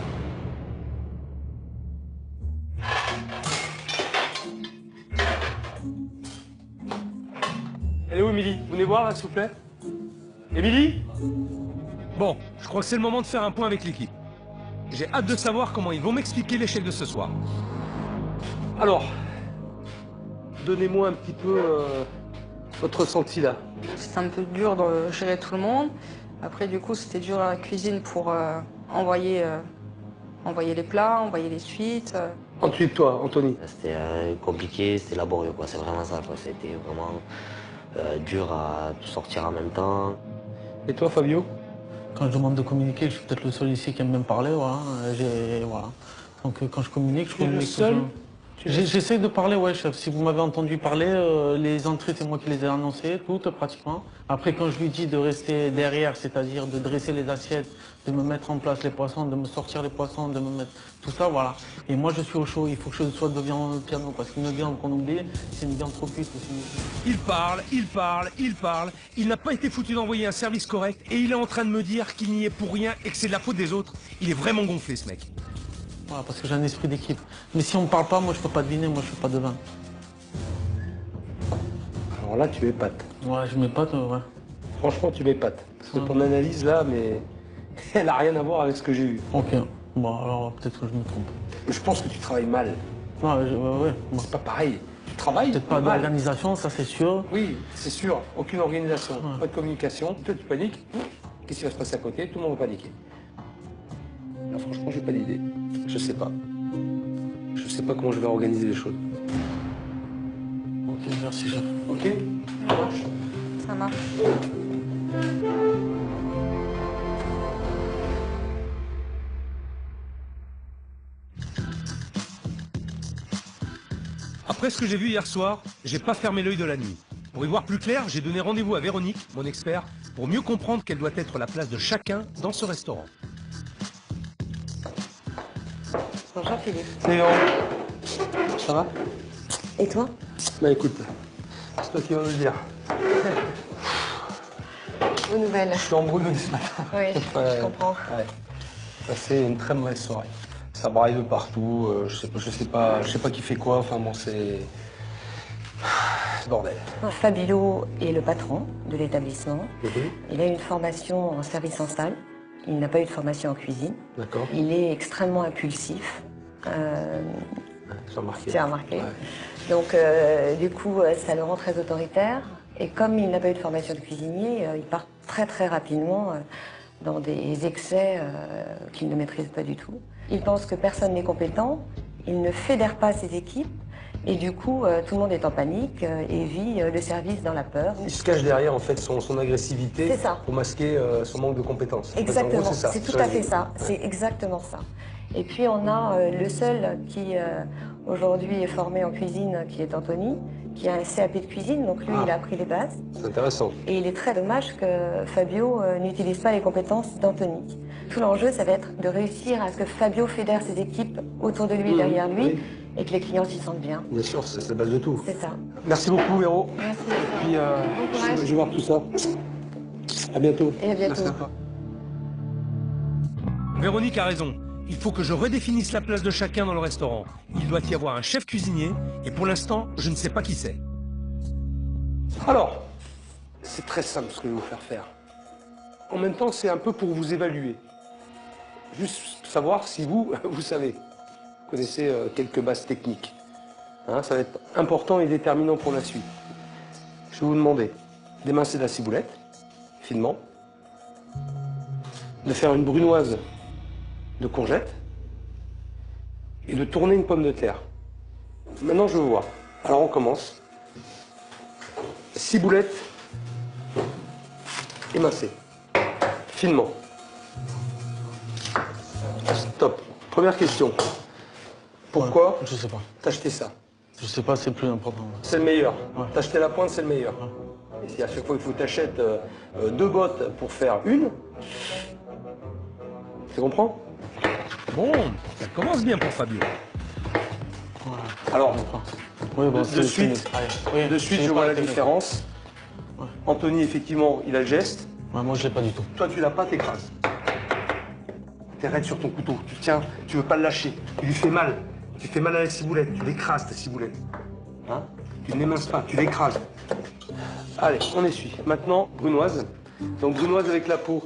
Speaker 9: Elle est où Émilie? Vous venez voir là s'il vous plaît? Émilie?
Speaker 1: Bon, je crois que c'est le moment de faire un point avec l'équipe. J'ai hâte de savoir comment ils vont m'expliquer l'échec de ce soir.
Speaker 9: Alors, donnez-moi un petit peu euh, votre ressenti là.
Speaker 8: C'est un peu dur de gérer tout le monde. Après, du coup, c'était dur à la cuisine pour euh, envoyer, euh, envoyer les plats, envoyer les suites. Euh.
Speaker 9: Ensuite, toi, Anthony.
Speaker 4: C'était euh, compliqué, c'était laborieux, quoi. C'est vraiment ça, quoi. C'était vraiment euh, dur à tout sortir en même temps.
Speaker 9: Et toi, Fabio?
Speaker 7: Quand je demande de communiquer, je suis peut-être le seul ici qui aime même parler, voilà. J'ai, voilà. Donc euh, quand je communique, je communique.
Speaker 9: Le seul?
Speaker 7: J'essaie de parler, ouais, chef. Si vous m'avez entendu parler, euh, les entrées, c'est moi qui les ai annoncées, toutes pratiquement. Après, quand je lui dis de rester derrière, c'est-à-dire de dresser les assiettes, de me mettre en place les poissons, de me sortir les poissons, de me mettre tout ça, voilà. Et moi, je suis au chaud. Il faut que je sois devant le piano, parce qu'une viande qu'on oublie, c'est une viande trop cuite aussi.
Speaker 1: Il parle, il parle, il parle. Il n'a pas été foutu d'envoyer un service correct et il est en train de me dire qu'il n'y est pour rien et que c'est de la faute des autres. Il est vraiment gonflé, ce mec.
Speaker 7: Voilà, parce que j'ai un esprit d'équipe. Mais si on me parle pas, moi, je peux pas deviner, moi, je fais pas de vin.
Speaker 9: Alors là, tu m'épates.
Speaker 7: Ouais, je m'épate, ouais.
Speaker 9: Franchement, tu m'épates. Parce que ton analyse là, mais elle a rien à voir avec ce que j'ai eu.
Speaker 7: Ok. Bon, alors peut-être que je me trompe.
Speaker 9: Je pense que tu travailles mal.
Speaker 7: Ouais, je, ouais, ouais.
Speaker 9: C'est pas pareil. Tu travailles
Speaker 7: peut-être pas
Speaker 9: mal.
Speaker 7: d'organisation, ça c'est sûr.
Speaker 9: Oui, c'est sûr. Aucune organisation,
Speaker 7: Ouais.
Speaker 9: pas de communication. Toi, tu paniques. Qu'est-ce qui va se passer à côté? Tout le monde va paniquer. Là, franchement, j'ai pas d'idée. Je sais pas. Je sais pas comment je vais organiser les choses.
Speaker 7: Ok, merci, chef.
Speaker 9: Ok?
Speaker 8: Ça marche. Ça marche.
Speaker 1: Après ce que j'ai vu hier soir, j'ai pas fermé l'œil de la nuit. Pour y voir plus clair, j'ai donné rendez-vous à Véronique, mon expert, pour mieux comprendre quelle doit être la place de chacun dans ce restaurant.
Speaker 8: Bonjour Philippe.
Speaker 9: Salut Véron. Ça va?
Speaker 8: Et toi?
Speaker 9: Bah écoute, c'est toi qui vas me le dire.
Speaker 8: Aux nouvelles.
Speaker 9: Je suis embrouillé ce matin.
Speaker 8: Oui,
Speaker 9: Ouais.
Speaker 8: je comprends.
Speaker 9: Ouais. Ça c'est une très mauvaise soirée. Ça braille de partout, euh, je sais pas, je sais pas, je sais pas qui fait quoi, enfin bon c'est... C'est bordel.
Speaker 11: Fabio est le patron de l'établissement.
Speaker 9: Mhm.
Speaker 11: Il a une formation en service en salle. Il n'a pas eu de formation en cuisine.
Speaker 9: D'accord.
Speaker 11: Il est extrêmement impulsif. Euh,
Speaker 9: J'ai remarqué.
Speaker 11: tu as remarqué.
Speaker 9: Ouais.
Speaker 11: Donc, euh, du coup, euh, ça le rend très autoritaire. Et comme il n'a pas eu de formation de cuisinier, euh, il part très très rapidement euh, dans des excès euh, qu'il ne maîtrise pas du tout. Il pense que personne n'est compétent. Il ne fédère pas ses équipes. Et du coup, euh, tout le monde est en panique euh, et vit euh, le service dans la peur.
Speaker 9: Il se cache derrière en fait son, son agressivité
Speaker 11: C'est ça.
Speaker 9: pour masquer euh, son manque de compétences.
Speaker 11: Exactement,
Speaker 9: En gros, ça.
Speaker 11: c'est tout
Speaker 9: Ça,
Speaker 11: à
Speaker 9: je-
Speaker 11: fait ça,
Speaker 9: Ouais.
Speaker 11: c'est exactement ça. Et puis on a euh, le seul qui euh, aujourd'hui est formé en cuisine, qui est Anthony, qui a un C A P de cuisine, donc lui
Speaker 9: Ah.
Speaker 11: il a appris les bases.
Speaker 9: C'est intéressant.
Speaker 11: Et il est très dommage que Fabio euh, n'utilise pas les compétences d'Anthony. Tout l'enjeu, ça va être de réussir à ce que Fabio fédère ses équipes autour de lui,
Speaker 9: Mmh,
Speaker 11: derrière lui,
Speaker 9: oui.
Speaker 11: et que les clients s'y sentent bien.
Speaker 9: Bien sûr, c'est la base de tout.
Speaker 11: C'est ça.
Speaker 9: Merci beaucoup Véro.
Speaker 11: Merci.
Speaker 9: Et puis euh,
Speaker 11: Bon courage.
Speaker 9: je vais voir tout ça. À bientôt.
Speaker 11: Et à bientôt.
Speaker 9: Merci à toi.
Speaker 1: Véronique a raison. Il faut que je redéfinisse la place de chacun dans le restaurant. Il doit y avoir un chef cuisinier, et pour l'instant, je ne sais pas qui c'est.
Speaker 9: Alors, c'est très simple ce que je vais vous faire faire. En même temps, c'est un peu pour vous évaluer.
Speaker 10: juste savoir si vous, vous savez, vous connaissez euh, quelques bases techniques. Hein, ça va être important et déterminant pour la suite. Je vais vous demander d'émincer la ciboulette, finement, de faire une brunoise de courgette et de tourner une pomme de terre. Maintenant, je veux voir. Alors, on commence. Ciboulette émincée, finement. Stop. Première question. Pourquoi
Speaker 7: ouais, je sais pas.
Speaker 10: T'as acheté ça?
Speaker 7: Je sais pas, c'est plus important.
Speaker 10: C'est le meilleur.
Speaker 7: Ouais.
Speaker 10: T'as acheté la pointe, c'est le meilleur. Ouais. Et si à chaque fois il faut que t'achètes euh, euh, deux bottes pour faire une, tu comprends?
Speaker 1: Bon, ça commence bien pour Fabio.
Speaker 10: Ouais. Alors,
Speaker 7: oui, bon,
Speaker 10: de, de suite, oui, de suite je vois la différence. Ouais. Anthony, effectivement, il a le geste.
Speaker 7: Ouais, moi, je l'ai pas du tout.
Speaker 10: Toi, tu l'as pas, t'écrases. T'es raide sur ton couteau, tu tiens, tu veux pas le lâcher. Tu lui fais mal. Tu fais mal à la ciboulette, tu l'écrases ta ciboulette. Hein? Tu ne l'éminces pas, tu l'écrases. Allez, on essuie. Maintenant, brunoise. Donc brunoise avec la peau.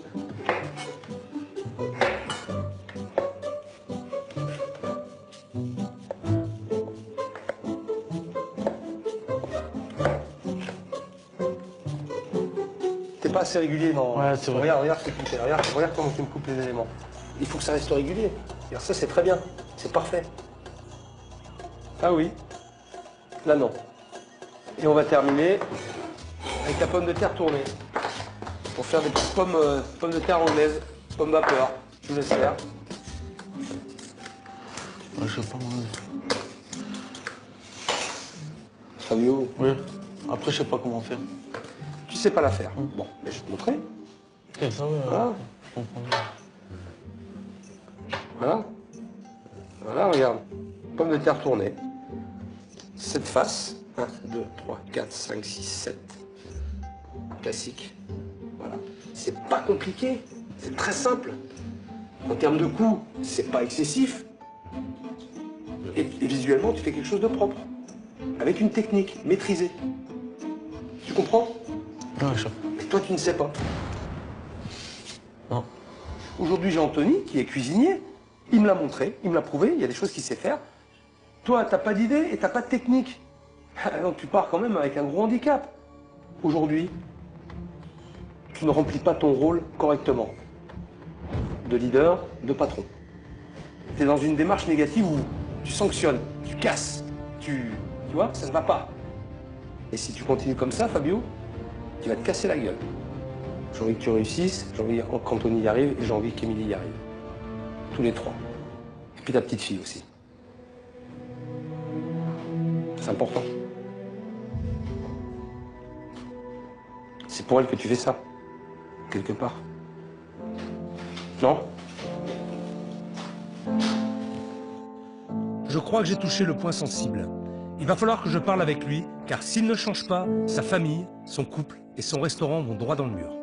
Speaker 10: T'es pas assez régulier dans...
Speaker 7: Ouais, c'est vrai.
Speaker 10: Regarde, regarde ce que tu fais. Regarde, regarde comment tu me coupes les éléments. Il faut que ça reste régulier. Alors ça, c'est très bien. C'est parfait. Ah oui. Là, non. Et on va terminer avec la pomme de terre tournée. Pour faire des petites pommes, euh, pommes de terre anglaises, pommes vapeur. Je vous laisse faire.
Speaker 7: Ouais, je sais pas.
Speaker 10: Fabio.
Speaker 7: Oui. Après, je sais pas comment faire.
Speaker 10: Tu sais pas la faire. Mmh. Bon, mais je vais te montrer.
Speaker 7: Okay, ça, ouais,
Speaker 10: voilà.
Speaker 7: Je comprends bien.
Speaker 10: Voilà. Voilà, regarde. Pomme de terre tournée. Cette face. un, deux, trois, quatre, cinq, six, sept. Classique. Voilà. C'est pas compliqué. C'est très simple. En termes de coût, c'est pas excessif. Et, et visuellement, tu fais quelque chose de propre. Avec une technique maîtrisée. Tu comprends?
Speaker 7: Ouais, je sais.
Speaker 10: Mais toi, tu ne sais pas.
Speaker 7: Non.
Speaker 10: Aujourd'hui, j'ai Anthony, qui est cuisinier. Il me l'a montré, il me l'a prouvé, il y a des choses qu'il sait faire. Toi, t'as pas d'idée et t'as pas de technique. Donc tu pars quand même avec un gros handicap. Aujourd'hui, tu ne remplis pas ton rôle correctement. De leader, de patron. Tu es dans une démarche négative où tu sanctionnes, tu casses, tu... Tu vois, ça ne va pas. Et si tu continues comme ça, Fabio, tu vas te casser la gueule. J'ai envie que tu réussisses, j'ai envie qu'Anthony y arrive et j'ai envie qu'Émilie y arrive. Tous les trois. Et puis ta petite fille aussi. C'est important. C'est pour elle que tu fais ça. Quelque part. Non?
Speaker 1: Je crois que j'ai touché le point sensible. Il va falloir que je parle avec lui, car s'il ne change pas, sa famille, son couple et son restaurant vont droit dans le mur.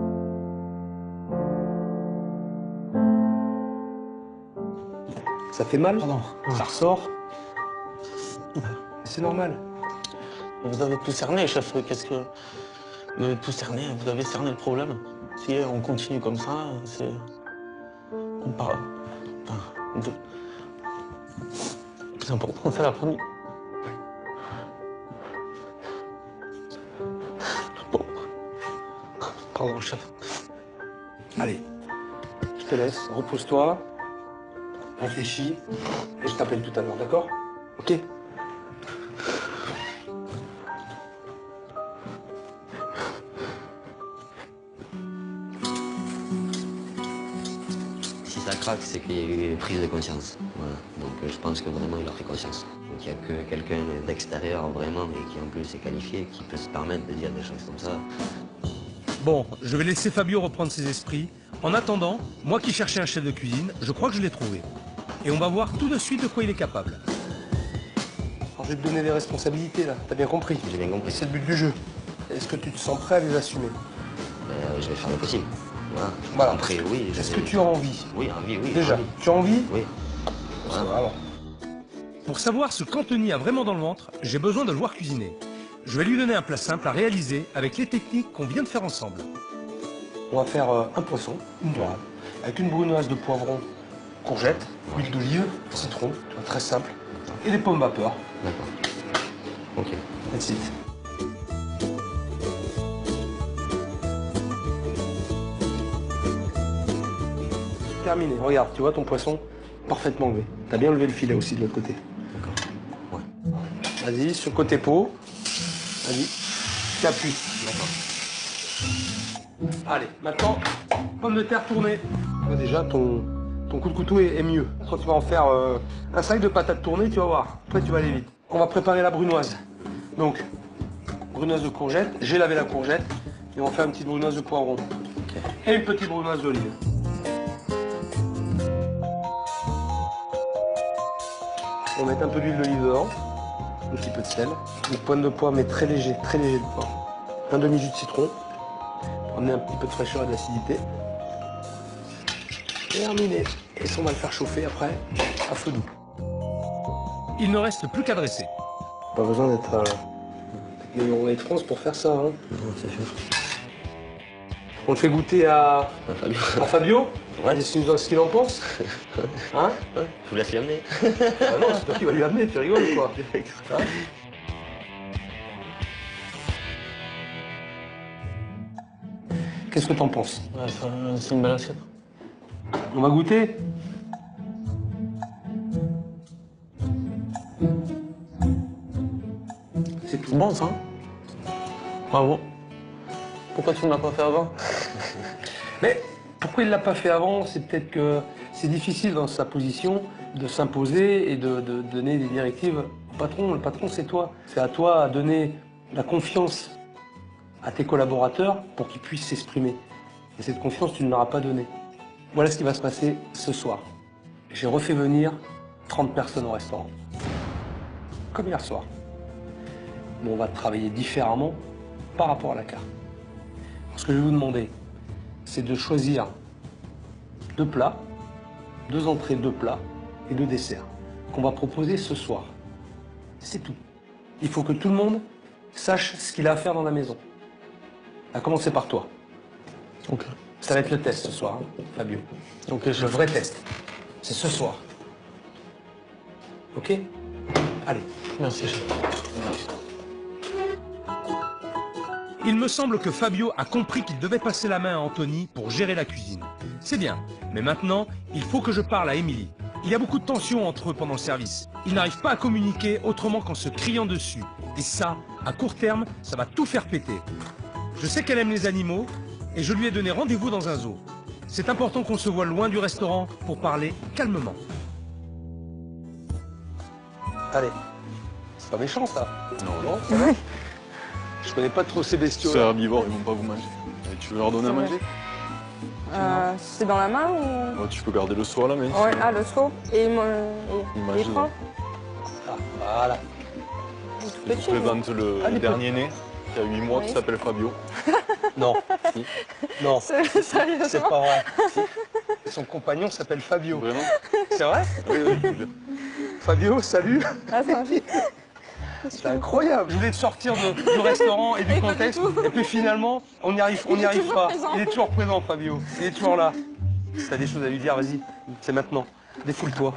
Speaker 10: Ça fait mal?
Speaker 7: Pardon.
Speaker 10: Ça ressort? C'est normal.
Speaker 7: Vous avez tout cerné, chef. Qu'est-ce que... Vous avez tout cerné, vous avez cerné le problème. Si on continue comme ça, c'est... On part... Enfin, de... Le plus important, c'est la famille. Bon. Pardon, chef.
Speaker 10: Allez, je te laisse, repose-toi, réfléchis, et je t'appelle tout à l'heure, d'accord? Ok?
Speaker 4: Si ça craque, c'est qu'il y a eu prise de conscience. Voilà. Donc euh, je pense que vraiment il a pris conscience. Donc il n'y a que quelqu'un d'extérieur vraiment, et qui en plus est qualifié, qui peut se permettre de dire des choses comme ça.
Speaker 1: Bon, je vais laisser Fabio reprendre ses esprits. En attendant, moi qui cherchais un chef de cuisine, je crois que je l'ai trouvé. Et on va voir tout de suite de quoi il est capable.
Speaker 10: Alors, je vais te donner des responsabilités, là. T'as bien compris?
Speaker 4: J'ai bien compris.
Speaker 10: C'est le but du jeu. Est-ce que tu te sens prêt à les assumer?
Speaker 4: euh, Je vais faire le possible. Voilà.
Speaker 10: Voilà.
Speaker 4: Après, oui.
Speaker 10: Est-ce
Speaker 4: vais...
Speaker 10: que tu as envie?
Speaker 4: Oui, envie, oui.
Speaker 10: Déjà,
Speaker 4: envie.
Speaker 10: tu as envie?
Speaker 4: Oui.
Speaker 10: Voilà. Voilà.
Speaker 1: Pour savoir ce qu'Anthony a vraiment dans le ventre, j'ai besoin de le voir cuisiner. Je vais lui donner un plat simple à réaliser avec les techniques qu'on vient de faire ensemble.
Speaker 10: On va faire euh, un poisson, une dorade,
Speaker 9: avec une brunoise de poivron, courgette, huile d'olive, citron, tu vois, très simple, et des pommes vapeur.
Speaker 4: D'accord. Ok.
Speaker 9: That's it. Terminé. Regarde, tu vois ton poisson parfaitement levé. T'as bien levé le filet aussi de l'autre côté.
Speaker 4: D'accord. Ouais.
Speaker 9: Vas-y, sur le côté peau. Vas-y. Tu appuies.
Speaker 4: D'accord.
Speaker 9: Allez, maintenant, pomme de terre tournée. Déjà, ton, ton coup de couteau est, est mieux. Quand tu vas en faire euh, un sac de patates tournées, tu vas voir. Après, tu vas aller vite. On va préparer la brunoise. Donc, brunoise de courgette. J'ai lavé la courgette. Et on va faire une petite brunoise de poivron. Okay. Et une petite brunoise d'olive. On va mettre un peu d'huile d'olive dedans. Un petit peu de sel. Une pointe de poivre, mais très léger, très léger de poivre. Un demi-jus de citron. Pour amener un petit peu de fraîcheur et d'acidité. Terminé. Et ça, on va le faire chauffer après à feu doux.
Speaker 1: Il ne reste plus qu'à dresser.
Speaker 9: Pas besoin d'être euh, technicien de France pour faire ça. Hein.
Speaker 4: Non, c'est sûr.
Speaker 9: On le fait goûter à,
Speaker 4: À Fabio.
Speaker 9: à Fabio.
Speaker 4: Ouais.
Speaker 9: Et c'est ce qu'il en pense. Hein?
Speaker 4: Ouais, je vous laisse lui amener.
Speaker 9: Ah non, c'est toi qui vas lui amener, tu rigoles ou quoi? Hein? Qu'est-ce que t'en penses?
Speaker 7: Ouais, c'est une belle assiette.
Speaker 9: On va goûter?
Speaker 7: C'est tout bon, ça. Bravo. Pourquoi tu ne l'as pas fait avant?
Speaker 9: Mais pourquoi il ne l'a pas fait avant? C'est peut-être que c'est difficile dans sa position de s'imposer et de, de donner des directives au patron. Le patron, c'est toi. C'est à toi de donner la confiance à tes collaborateurs pour qu'ils puissent s'exprimer. Et cette confiance, tu ne l'auras pas donnée. Voilà ce qui va se passer ce soir. J'ai refait venir trente personnes au restaurant. Comme hier soir. Mais on va travailler différemment par rapport à la carte. Ce que je vais vous demander, c'est de choisir deux plats, deux entrées, deux plats et deux desserts qu'on va proposer ce soir. C'est tout. Il faut que tout le monde sache ce qu'il a à faire dans la maison. À commencer par toi.
Speaker 7: Ok.
Speaker 9: Ça va être le test ce soir, hein, Fabio.
Speaker 7: Ok,
Speaker 9: Le
Speaker 7: chef.
Speaker 9: vrai test. C'est ce soir. Ok? Allez.
Speaker 7: Merci, chef.
Speaker 1: Il me semble que Fabio a compris qu'il devait passer la main à Anthony pour gérer la cuisine. C'est bien, mais maintenant, il faut que je parle à Émilie. Il y a beaucoup de tensions entre eux pendant le service. Ils n'arrivent pas à communiquer autrement qu'en se criant dessus. Et ça, à court terme, ça va tout faire péter. Je sais qu'elle aime les animaux et je lui ai donné rendez-vous dans un zoo. C'est important qu'on se voit loin du restaurant pour parler calmement.
Speaker 9: Allez. C'est pas méchant, ça.
Speaker 3: Non, non.
Speaker 9: Ça va? Je connais pas trop ces bestiaux.
Speaker 3: C'est herbivore, ils vont pas vous manger. Et tu veux leur donner à manger?
Speaker 8: Euh, c'est dans la main ou...
Speaker 3: Ouais, tu peux garder le seau à la main.
Speaker 8: Ouais, ah, le seau. Et il me...
Speaker 3: Il
Speaker 8: il
Speaker 3: mange
Speaker 8: il prend
Speaker 3: dedans.
Speaker 9: Ah, voilà.
Speaker 8: Il est tout
Speaker 3: Je
Speaker 8: petit,
Speaker 3: vous présente le,
Speaker 9: Ah,
Speaker 3: le
Speaker 9: les
Speaker 3: dernier né, qui a huit mois,
Speaker 8: Oui.
Speaker 3: qui s'appelle Fabio.
Speaker 9: Non. Non.
Speaker 8: C'est- Sérieusement?
Speaker 9: C'est pas vrai. Son compagnon s'appelle Fabio.
Speaker 3: Vraiment?
Speaker 9: C'est vrai?
Speaker 3: Oui, oui, je vous jure.
Speaker 9: Fabio, salut.
Speaker 8: Ah, c'est un film.
Speaker 9: C'est incroyable. Je voulais te sortir de- du restaurant et du
Speaker 8: Et pas du
Speaker 9: contexte.
Speaker 8: tout.
Speaker 9: Et puis finalement, on n'y arrive, on
Speaker 8: Il
Speaker 9: n'y
Speaker 8: est
Speaker 9: arrive
Speaker 8: toujours
Speaker 9: pas.
Speaker 8: présent.
Speaker 9: Il est toujours présent, Fabio. Il est toujours là. Si t'as des choses à lui dire, vas-y. C'est maintenant. Défoule-toi.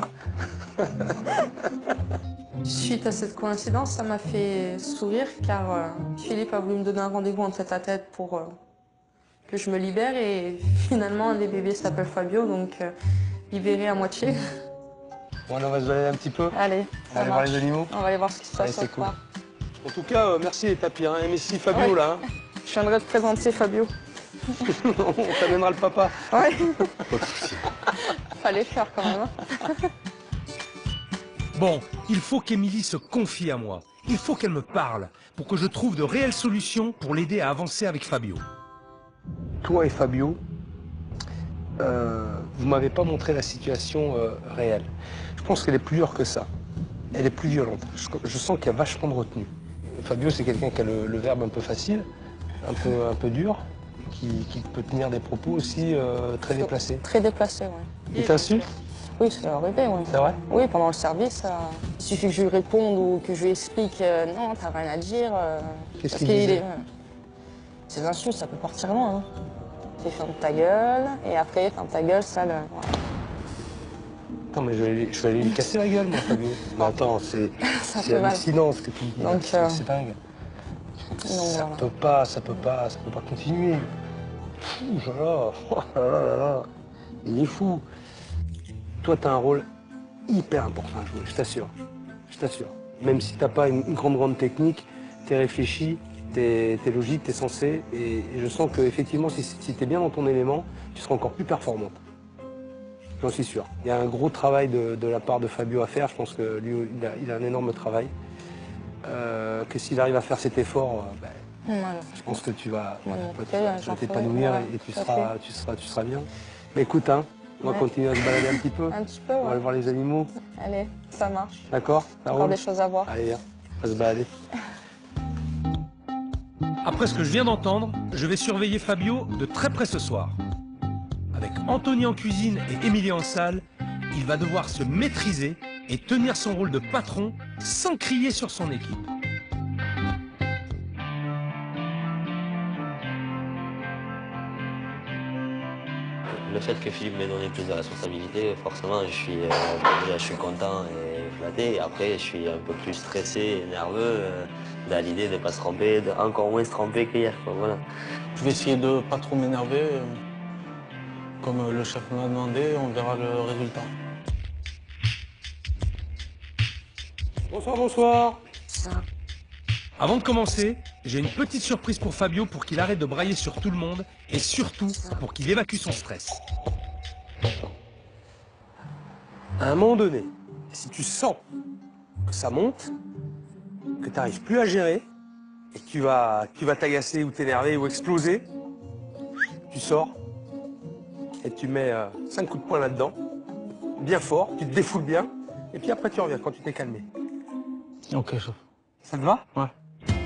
Speaker 8: Suite à cette coïncidence, ça m'a fait sourire car euh, Philippe a voulu me donner un rendez-vous en tête à tête pour euh, que je me libère et finalement un des bébés s'appelle Fabio, donc euh, libéré à moitié.
Speaker 9: Bon, alors on va se balader un petit peu.
Speaker 8: Allez, ça
Speaker 9: Aller voir
Speaker 8: marche.
Speaker 9: les animaux.
Speaker 8: On va aller voir ce qui se
Speaker 9: Allez,
Speaker 8: passe
Speaker 9: c'est
Speaker 8: ce
Speaker 9: cool.
Speaker 8: soir.
Speaker 9: En tout cas, euh, merci les tapis. Hein. Et merci Fabio,
Speaker 8: Ouais.
Speaker 9: là. Hein.
Speaker 8: Je viendrai te présenter Fabio.
Speaker 9: On t'amènera le papa.
Speaker 8: Ouais.
Speaker 3: Pas de soucis.
Speaker 8: Fallait le faire quand même. Hein.
Speaker 1: Bon, il faut qu'Émilie se confie à moi. Il faut qu'elle me parle pour que je trouve de réelles solutions pour l'aider à avancer avec Fabio.
Speaker 9: Toi et Fabio, euh, vous m'avez pas montré la situation euh, réelle. Je pense qu'elle est plus dure que ça. Elle est plus violente. Je, je sens qu'il y a vachement de retenue. Fabio, c'est quelqu'un qui a le, le verbe un peu facile, un peu, un peu dur, qui, qui peut tenir des propos aussi euh, très déplacés.
Speaker 8: Très déplacé, ouais.
Speaker 9: Il t'insulte?
Speaker 8: Oui, c'est arrivé, oui.
Speaker 9: C'est vrai?
Speaker 8: Oui, pendant le service, euh, il suffit que je lui réponde ou que je lui explique euh, non, t'as rien à dire. Euh,
Speaker 9: Qu'est-ce
Speaker 8: parce
Speaker 9: qu'il
Speaker 8: qu'il
Speaker 9: disait?
Speaker 8: est. euh, Ces insultes, ça peut partir loin. Hein. Tu fermes ta gueule, et après, ferme ta gueule, ça le... Voilà.
Speaker 10: Attends, mais je vais, aller- je vais aller lui casser la gueule, moi, Fabio. Mais attends, c'est
Speaker 8: Ça
Speaker 10: c'est
Speaker 8: fait mal.
Speaker 10: hallucinant ce que tu me dis.
Speaker 8: Donc,
Speaker 10: C'est
Speaker 8: euh,
Speaker 10: c'est dingue.
Speaker 8: Donc,
Speaker 10: Ça
Speaker 8: voilà.
Speaker 10: peut pas, ça peut pas, ça peut pas continuer. Fou, là là, oh là là là là. Il est fou. Toi, t'as un rôle hyper important à jouer, je t'assure. Je t'assure. Même si t'as pas une, une grande, grande technique, t'es réfléchi, t'es es logique, t'es sensé. Et, et je sens qu'effectivement, si, si t'es bien dans ton élément, tu seras encore plus performante. J'en suis sûr. Il y a un gros travail de, de la part de Fabio à faire. Je pense que lui, il a, il a un énorme travail. Euh, que s'il arrive à faire cet effort, euh, ben,
Speaker 8: Voilà.
Speaker 10: je pense que tu vas,
Speaker 8: Moi, de mon
Speaker 10: tu
Speaker 8: côté,
Speaker 10: vas- tu
Speaker 8: j'en
Speaker 10: vas
Speaker 8: ferai,
Speaker 10: t'épanouir
Speaker 8: voilà,
Speaker 10: et tu
Speaker 8: tout à
Speaker 10: seras,
Speaker 8: fait.
Speaker 10: tu, seras, tu seras bien. Mais écoute, hein, on va
Speaker 8: Ouais.
Speaker 10: continuer à se balader un petit peu.
Speaker 8: Un petit peu,
Speaker 10: On va
Speaker 8: ouais.
Speaker 10: aller voir les animaux.
Speaker 8: Allez, ça marche.
Speaker 10: D'accord? Ça
Speaker 8: Encore
Speaker 10: roule
Speaker 8: des choses à voir.
Speaker 10: Allez, viens, on va se balader.
Speaker 1: Après ce que je viens d'entendre, je vais surveiller Fabio de très près ce soir. Avec Anthony en cuisine et Émilie en salle, il va devoir se maîtriser et tenir son rôle de patron sans crier sur son équipe.
Speaker 4: Le fait que Philippe m'ait donné plus de responsabilités, forcément, je suis, euh, déjà, je suis content et flatté. Et après, je suis un peu plus stressé et nerveux euh, dans l'idée de ne pas se tromper, de encore moins se tromper qu'hier. Voilà.
Speaker 7: Je vais essayer de pas trop m'énerver. euh, Comme euh, le chef m'a demandé, on verra le résultat.
Speaker 10: Bonsoir, bonsoir.
Speaker 1: Avant de commencer, j'ai une petite surprise pour Fabio pour qu'il arrête de brailler sur tout le monde et surtout pour qu'il évacue son stress.
Speaker 10: À un moment donné, si tu sens que ça monte, que tu n'arrives plus à gérer, et que tu vas tu vas t'agacer ou t'énerver ou exploser, tu sors et tu mets euh, cinq coups de poing là-dedans, bien fort, tu te défoules bien, et puis après tu reviens quand tu t'es calmé.
Speaker 7: Ok, chef.
Speaker 10: Ça te va?
Speaker 7: Ouais.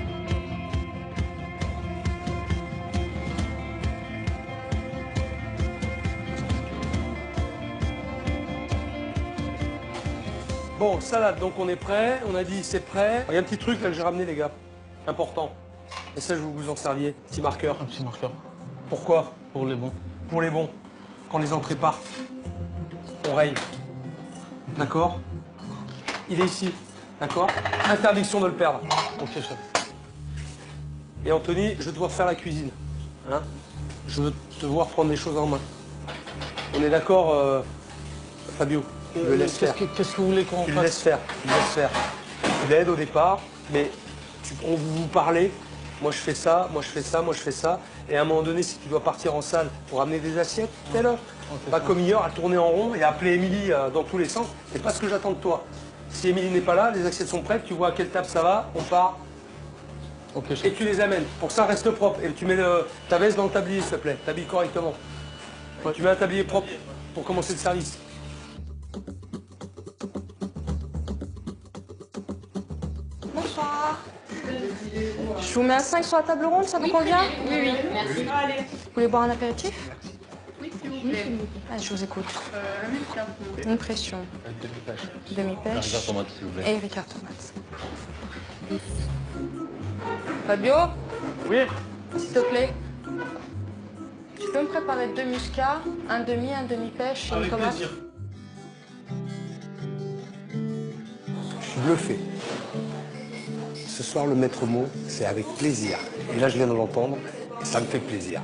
Speaker 10: Bon, salade, donc on est prêt, on a dit c'est prêt. Il y a un petit truc là que j'ai ramené les gars, important. Et ça je vous vous en serviez, petit marqueur.
Speaker 7: Un petit marqueur.
Speaker 10: Pourquoi?
Speaker 7: Pour les bons.
Speaker 10: Pour les bons, quand les entrées partent, on raye. D'accord? Il est ici, d'accord? Interdiction de le perdre.
Speaker 7: Ok, chef.
Speaker 10: Et Anthony, je dois faire la cuisine. Hein? Je veux te voir prendre les choses en main. On est d'accord, euh, Fabio? Tu le laisses
Speaker 7: Qu'est-ce
Speaker 10: faire.
Speaker 7: que, qu'est-ce que vous voulez qu'on
Speaker 10: Tu le
Speaker 7: fasse?
Speaker 10: laisses faire, tu le laisses faire. Tu l'aides au départ, mais tu, on vous parlez. Moi je fais ça, moi je fais ça, moi je fais ça. Et à un moment donné, si tu dois partir en salle pour amener des assiettes, fais-le. Pas comme hier, à tourner en rond et à appeler Émilie euh, dans tous les sens. C'est pas ce que j'attends de toi. Si Émilie n'est pas là, les assiettes sont prêtes, tu vois à quelle table ça va, on part.
Speaker 7: Ok,
Speaker 10: Et
Speaker 7: chef.
Speaker 10: tu les amènes. Pour ça, reste propre. Et tu mets le- ta veste dans le tablier, s'il te plaît. T'habilles correctement.
Speaker 7: Ouais.
Speaker 10: Tu mets un tablier propre pour commencer le service.
Speaker 8: Bonsoir. Je vous mets un cinq sur la table ronde, ça vous convient? Oui, oui, merci. Vous voulez boire un apéritif?
Speaker 12: Oui, s'il vous plaît.
Speaker 8: Allez, je vous écoute.
Speaker 12: Euh, la même chose, s'il vous plaît.
Speaker 8: Une pression. Demi-pêche.
Speaker 3: Ricard tomate, s'il vous plaît.
Speaker 8: Et Ricard tomate. Fabio?
Speaker 10: Oui.
Speaker 8: S'il te plaît. Tu peux me préparer deux muscats, un demi, un demi-pêche et une
Speaker 10: Avec
Speaker 8: tomate?
Speaker 10: plaisir. Je suis bluffé. Ce soir, le maître mot, c'est avec plaisir. Et là, je viens de l'entendre, et ça me fait plaisir.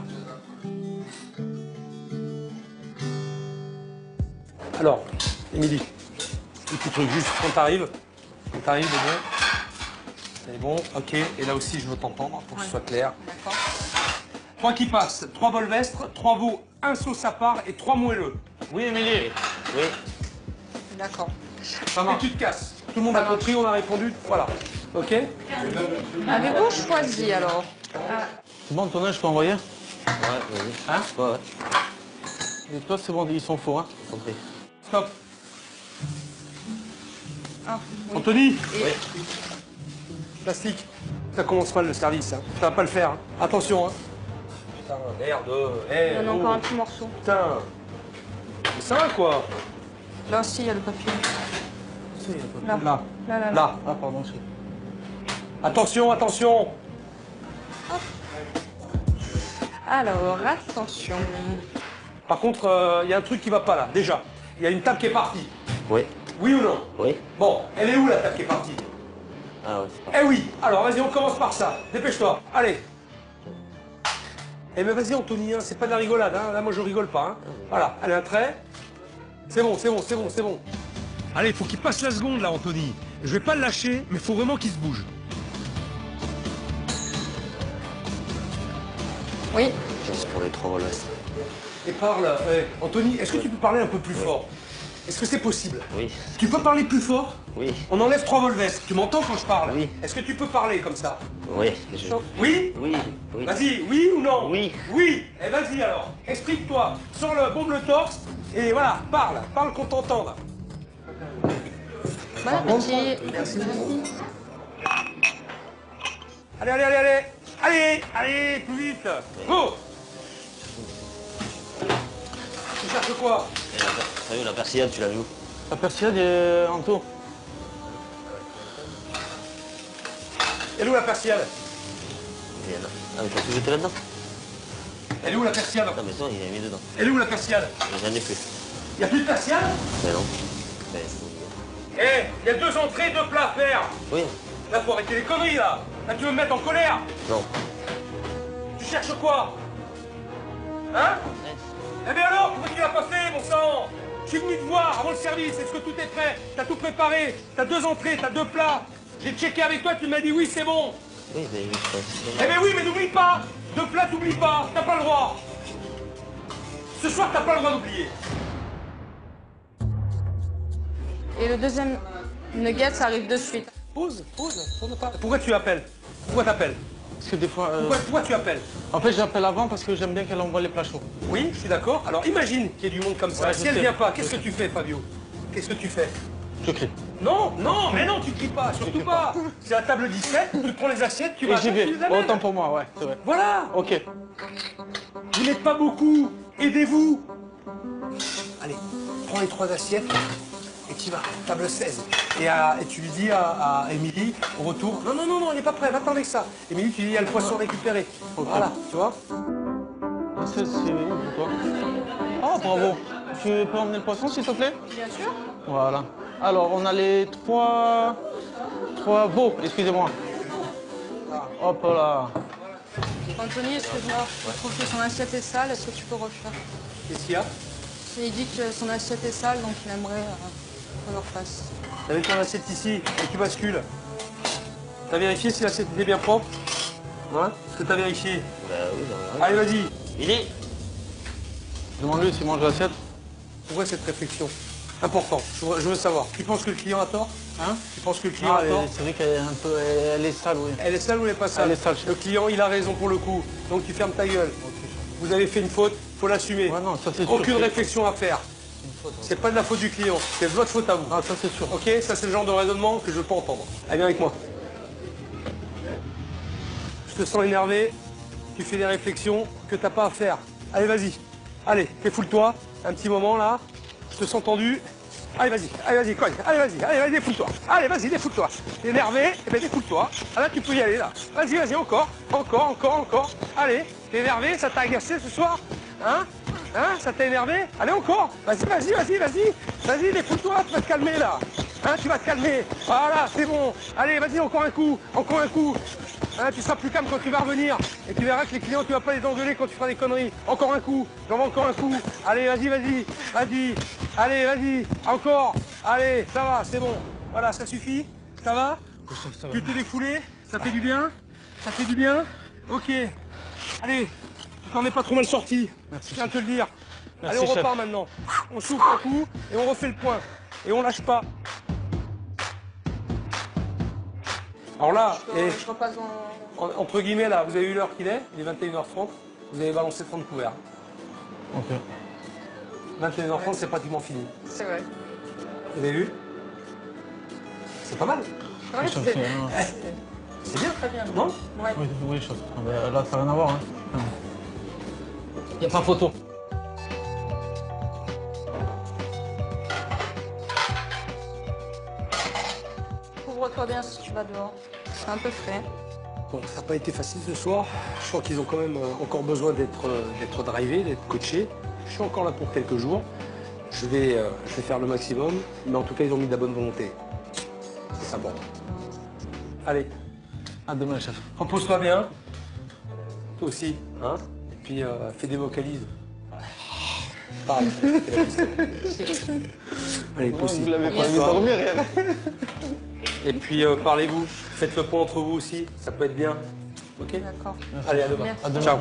Speaker 10: Alors, Émilie, un petit truc juste quand t'arrives. Quand t'arrives, c'est bon. C'est bon, ok. Et là aussi, je veux t'entendre pour que ce soit clair.
Speaker 8: D'accord.
Speaker 10: Trois qui passent, trois bolvestres, trois veaux, un sauce à part et trois moelleux. Oui, Émilie?
Speaker 4: Oui.
Speaker 8: D'accord.
Speaker 10: Ça marche. Et tu te casses. Tout le monde a compris, on a répondu. Voilà. Ok?
Speaker 8: Avez-vous choisi alors?
Speaker 7: C'est bon, Antonin, je peux envoyer?
Speaker 4: Ouais, vas-y.
Speaker 7: Hein?
Speaker 4: Ouais, ouais.
Speaker 7: Et toi, c'est bon, ils sont faux, hein?
Speaker 4: Compris.
Speaker 10: Stop.
Speaker 8: Ah, oui.
Speaker 10: Anthony?
Speaker 4: Oui.
Speaker 10: Plastique. Ça commence mal le service, hein. Ça va pas le faire. Hein. Attention, hein. Putain, merde. Hey,
Speaker 8: Il y en a
Speaker 10: oh.
Speaker 8: encore un petit morceau.
Speaker 10: Putain. Mais ça va quoi?
Speaker 8: Là aussi, il y a le papier. Là.
Speaker 10: Là.
Speaker 8: Là, là, là.
Speaker 10: Là.
Speaker 7: Ah, pardon, chef.
Speaker 10: Attention, attention.
Speaker 8: Alors, attention.
Speaker 9: Par contre, il euh, y a un truc qui va pas là, déjà. Il y a une table qui est partie.
Speaker 4: Oui.
Speaker 9: Oui ou non?
Speaker 4: Oui.
Speaker 9: Bon, elle est où la table qui est partie?
Speaker 4: Ah ouais.
Speaker 9: Eh oui. Alors, vas-y, on commence par ça. Dépêche-toi. Allez. Eh mais vas-y, Anthony, hein, c'est pas de la rigolade. Hein. Là, moi, je rigole pas. Hein. Voilà. Allez, un trait. C'est bon, c'est bon, c'est bon, c'est bon. Allez, il faut qu'il passe la seconde, là, Anthony. Je vais pas le lâcher, mais il faut vraiment qu'il se bouge.
Speaker 8: Oui.
Speaker 4: Juste pour les trois volets.
Speaker 9: Et parle. Euh, Anthony, est-ce que tu peux parler un peu plus fort? Est-ce que c'est possible?
Speaker 4: Oui.
Speaker 9: Tu peux parler plus fort?
Speaker 4: Oui.
Speaker 9: On enlève trois vols vestes. Tu m'entends quand je parle?
Speaker 4: Oui.
Speaker 9: Est-ce que tu peux parler comme ça?
Speaker 4: Oui. Je...
Speaker 9: Oui?
Speaker 4: Oui. Oui.
Speaker 9: Vas-y, oui ou non?
Speaker 4: Oui.
Speaker 9: Oui. Eh vas-y alors. Explique-toi. Sors-le, bombe le torse. Et voilà, parle. Parle qu'on t'entende.
Speaker 8: Bon appétit.
Speaker 9: Merci beaucoup. Allez, allez, allez, allez. Allez, allez, plus vite. Go. Tu cherches quoi?
Speaker 4: T'as vu la persillade, tu l'as vu où?
Speaker 7: La persillade est en tout.
Speaker 9: Elle est où la persillade?
Speaker 4: Il y en a. Ah mais t'as tout jeté là-dedans?
Speaker 9: Elle est où la persillade?
Speaker 4: Non mais toi, il a mis dedans.
Speaker 9: Elle est où la persillade?
Speaker 4: J'en ai plus.
Speaker 9: Il n'y a plus de persillade?
Speaker 4: Mais non. Mais...
Speaker 9: Eh, il y a deux entrées, deux plats à faire.
Speaker 4: Oui.
Speaker 9: Là, faut arrêter les conneries, là. Là, tu veux me mettre en colère?
Speaker 4: Non.
Speaker 9: Tu cherches quoi? Hein? Eh bien alors, pourquoi tu l'as pas fait, mon sang? Je suis venu te voir avant le service, est-ce que tout est prêt? T'as tout préparé, t'as deux entrées, t'as deux plats. J'ai checké avec toi, tu m'as dit oui, c'est bon.
Speaker 4: Oui, mais...
Speaker 9: Eh bien oui, mais n'oublie pas. Deux plats, t'oublies pas, t'as pas le droit. Ce soir, t'as pas le droit d'oublier.
Speaker 8: Et le deuxième nugget, ça arrive de suite.
Speaker 9: Pause, pause, tourne pas. Pourquoi tu appelles? Pourquoi t'appelles?
Speaker 7: Parce que des fois... Euh...
Speaker 9: Pourquoi, pourquoi tu appelles?
Speaker 7: En fait, j'appelle avant parce que j'aime bien qu'elle envoie les plats chauds.
Speaker 9: Oui, je suis d'accord. Alors imagine qu'il y ait du monde comme ça.
Speaker 7: Ouais,
Speaker 9: si
Speaker 7: je
Speaker 9: elle
Speaker 7: sais.
Speaker 9: vient pas, qu'est-ce que tu fais, Fabio? Qu'est-ce que tu fais?
Speaker 7: Je crie.
Speaker 9: Non, non, mais non, tu cries pas, surtout pas. pas. C'est la table dix-sept, tu prends les assiettes, tu
Speaker 7: Et
Speaker 9: vas...
Speaker 7: j'y vais.
Speaker 9: tu les amènes.
Speaker 7: Autant pour moi, ouais, c'est vrai.
Speaker 9: Voilà.
Speaker 7: Ok.
Speaker 9: Vous n'êtes pas beaucoup, aidez-vous. Allez, prends les trois assiettes et tu vas, table seize. Et, à, et tu lui dis à, à Émilie, au retour, non, non, non, non, elle n'est pas prête, va-t'en avec ça. Émilie, tu lui dis, il y a le poisson récupéré.
Speaker 7: Okay.
Speaker 9: Voilà, tu vois.
Speaker 7: Ah, c'est où pour toi? Ah, bravo. Tu peux emmener le poisson, s'il te plaît?
Speaker 8: Bien sûr.
Speaker 7: Voilà. Alors, on a les trois... Trois veaux, excusez-moi. Hop là.
Speaker 8: Anthony, excuse-moi, je trouve que son assiette est sale, est-ce que tu peux refaire?
Speaker 9: Qu'est-ce qu'il y a?
Speaker 8: Il dit que son assiette est sale, donc il aimerait euh, qu'on le refasse.
Speaker 9: T'avais ton assiette ici, et tu bascules. T'as vérifié si l'assiette était bien propre? Ouais. Est-ce que t'as vérifié?
Speaker 4: Bah oui, non,
Speaker 9: Allez, vas-y.
Speaker 4: Il est...
Speaker 7: Demande-lui s'il mange l'assiette.
Speaker 9: Pourquoi cette réflexion? Important, je veux, je veux savoir. Tu penses que le client a tort? Hein? Tu penses que le client
Speaker 7: Ah,
Speaker 9: a tort?
Speaker 7: c'est vrai qu'elle est un peu... Elle est sale, oui.
Speaker 9: Elle est sale ou elle est pas sale?
Speaker 7: Elle est sale.
Speaker 9: Le client, il a raison pour le coup. Donc tu fermes ta gueule. Vous avez fait une faute, faut l'assumer.
Speaker 7: Ouais, non, ça c'est sûr.
Speaker 9: Aucune réflexion à faire. C'est pas de la faute du client, c'est votre faute à vous.
Speaker 7: Ah, ça c'est sûr.
Speaker 9: Ok, ça c'est le genre de raisonnement que je veux pas entendre. Allez, viens avec moi. Je te sens énervé, tu fais des réflexions que t'as pas à faire. Allez, vas-y. Allez, défoule-toi. Un petit moment là. Je te sens tendu. Allez, vas-y, allez, vas-y, cogne. Allez, vas-y, allez, vas-y, défoule-toi. Allez, vas-y, défoule-toi. T'es énervé, eh ben défoule-toi. Ah là, tu peux y aller là. Vas-y, vas-y, encore, encore, encore, encore. Allez, t'es énervé, ça t'a agacé ce soir? Hein? Hein? Ça t'a énervé? Allez, encore. Vas-y, vas-y, vas-y, vas-y. Vas-y, défoule-toi, tu vas te calmer là. Hein? Tu vas te calmer. Voilà, c'est bon. Allez, vas-y, encore un coup, encore un coup. Hein, tu seras plus calme quand tu vas revenir. Et tu verras que les clients, tu vas pas les engueuler quand tu feras des conneries. Encore un coup, j'en veux encore un coup. Allez, vas-y, vas-y, vas-y. Allez, vas-y, encore. Allez, ça va, c'est bon. Voilà, ça suffit. Ça va? Ça va. Tu t'es défoulé? Ça fait du bien? Ça fait du bien? Ok. Allez, tu t'en es pas trop mal sorti.
Speaker 7: Merci.
Speaker 9: Je viens de te le dire.
Speaker 7: Merci,
Speaker 9: Allez, on
Speaker 7: chef.
Speaker 9: repart maintenant. On souffle un coup et on refait le point. Et on lâche pas. Alors là, et,
Speaker 8: Je repasse en...
Speaker 9: en- entre guillemets, là, vous avez vu l'heure qu'il est, il est vingt et une heures trente, vous avez balancé trente couverts.
Speaker 7: Ok.
Speaker 9: vingt et une heures trente, c'est pratiquement fini.
Speaker 8: C'est vrai.
Speaker 9: Vous avez vu? C'est pas mal.
Speaker 8: Ouais,
Speaker 7: Ça
Speaker 8: c'est
Speaker 7: fait, hein.
Speaker 9: C'est bien.
Speaker 8: très bien.
Speaker 9: Non?
Speaker 8: Ouais.
Speaker 7: Oui, oui, je... Mais là, ça n'a rien à voir. Hein. Il n'y a pas photo.
Speaker 8: Couvre-toi bien si tu vas dehors. C'est un peu frais.
Speaker 10: Bon, ça n'a pas été facile ce soir. Je sens qu'ils ont quand même euh, encore besoin d'être euh, d'être drivés, d'être coachés. Je suis encore là pour quelques jours. Je vais, euh, je vais faire le maximum, mais en tout cas, ils ont mis de la bonne volonté. C'est ça, bon. Allez.
Speaker 7: À demain, chef.
Speaker 10: Repose-toi bien. Toi aussi, hein. Et puis, euh, fais des vocalises. Parle. Allez, toi aussi.
Speaker 7: Vous l'avez pas mis dormir, rien.
Speaker 10: Et puis, euh, parlez-vous. Faites le point entre vous aussi. Ça peut être bien. Ok.
Speaker 8: D'accord.
Speaker 10: Allez, à demain.
Speaker 8: Merci.
Speaker 7: À demain.
Speaker 10: Ciao.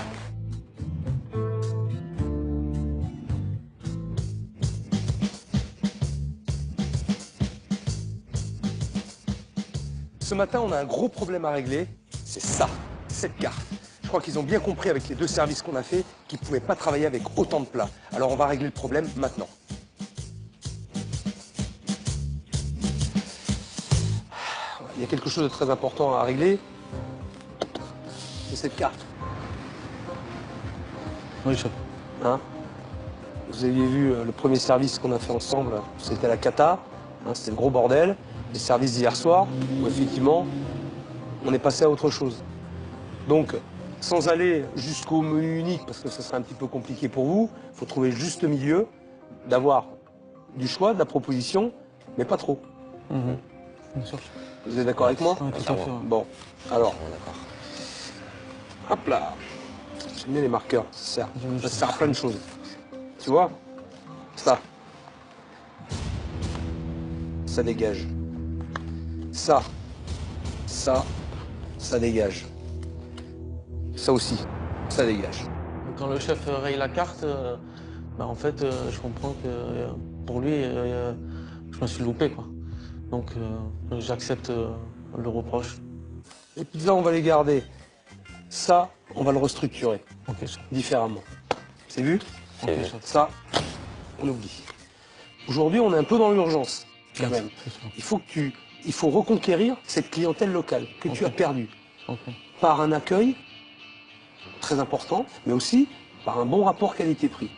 Speaker 10: Ce matin, on a un gros problème à régler. C'est ça, cette carte. Je crois qu'ils ont bien compris avec les deux services qu'on a fait qu'ils ne pouvaient pas travailler avec autant de plats. Alors on va régler le problème maintenant. Il y a quelque chose de très important à régler. C'est cette carte.
Speaker 7: Oui, chef.
Speaker 10: Hein? Vous aviez vu euh, le premier service qu'on a fait ensemble, c'était la cata. Hein, c'était le gros bordel. Les services d'hier soir, où effectivement, on est passé à autre chose. Donc, sans aller jusqu'au menu unique, parce que ce serait un petit peu compliqué pour vous, il faut trouver le juste milieu, d'avoir du choix, de la proposition, mais pas trop.
Speaker 7: Mmh. Bien sûr.
Speaker 10: Vous êtes d'accord avec moi?
Speaker 7: Oui, tout à fait.
Speaker 10: Bon, alors, hop là. J'aime bien les marqueurs, ça sert. Ça sert à plein de choses. Tu vois? Ça. Ça dégage. Ça. Ça. Ça dégage. Ça aussi. Ça dégage.
Speaker 7: Quand le chef raye la carte, euh, bah, en fait, euh, je comprends que euh, pour lui, euh, je me suis loupé, quoi. Donc, euh, j'accepte euh, le reproche.
Speaker 10: Les pizzas, on va les garder. Ça, on va le restructurer.
Speaker 7: Ok, chef.
Speaker 10: Différemment. C'est vu?
Speaker 7: Ok, chef.
Speaker 10: Ça, on oublie. Aujourd'hui, on est un peu dans l'urgence, quand même. Il faut que tu, il faut reconquérir cette clientèle locale que tu as perdue.
Speaker 7: Okay.
Speaker 10: Par un accueil très important, mais aussi par un bon rapport qualité-prix.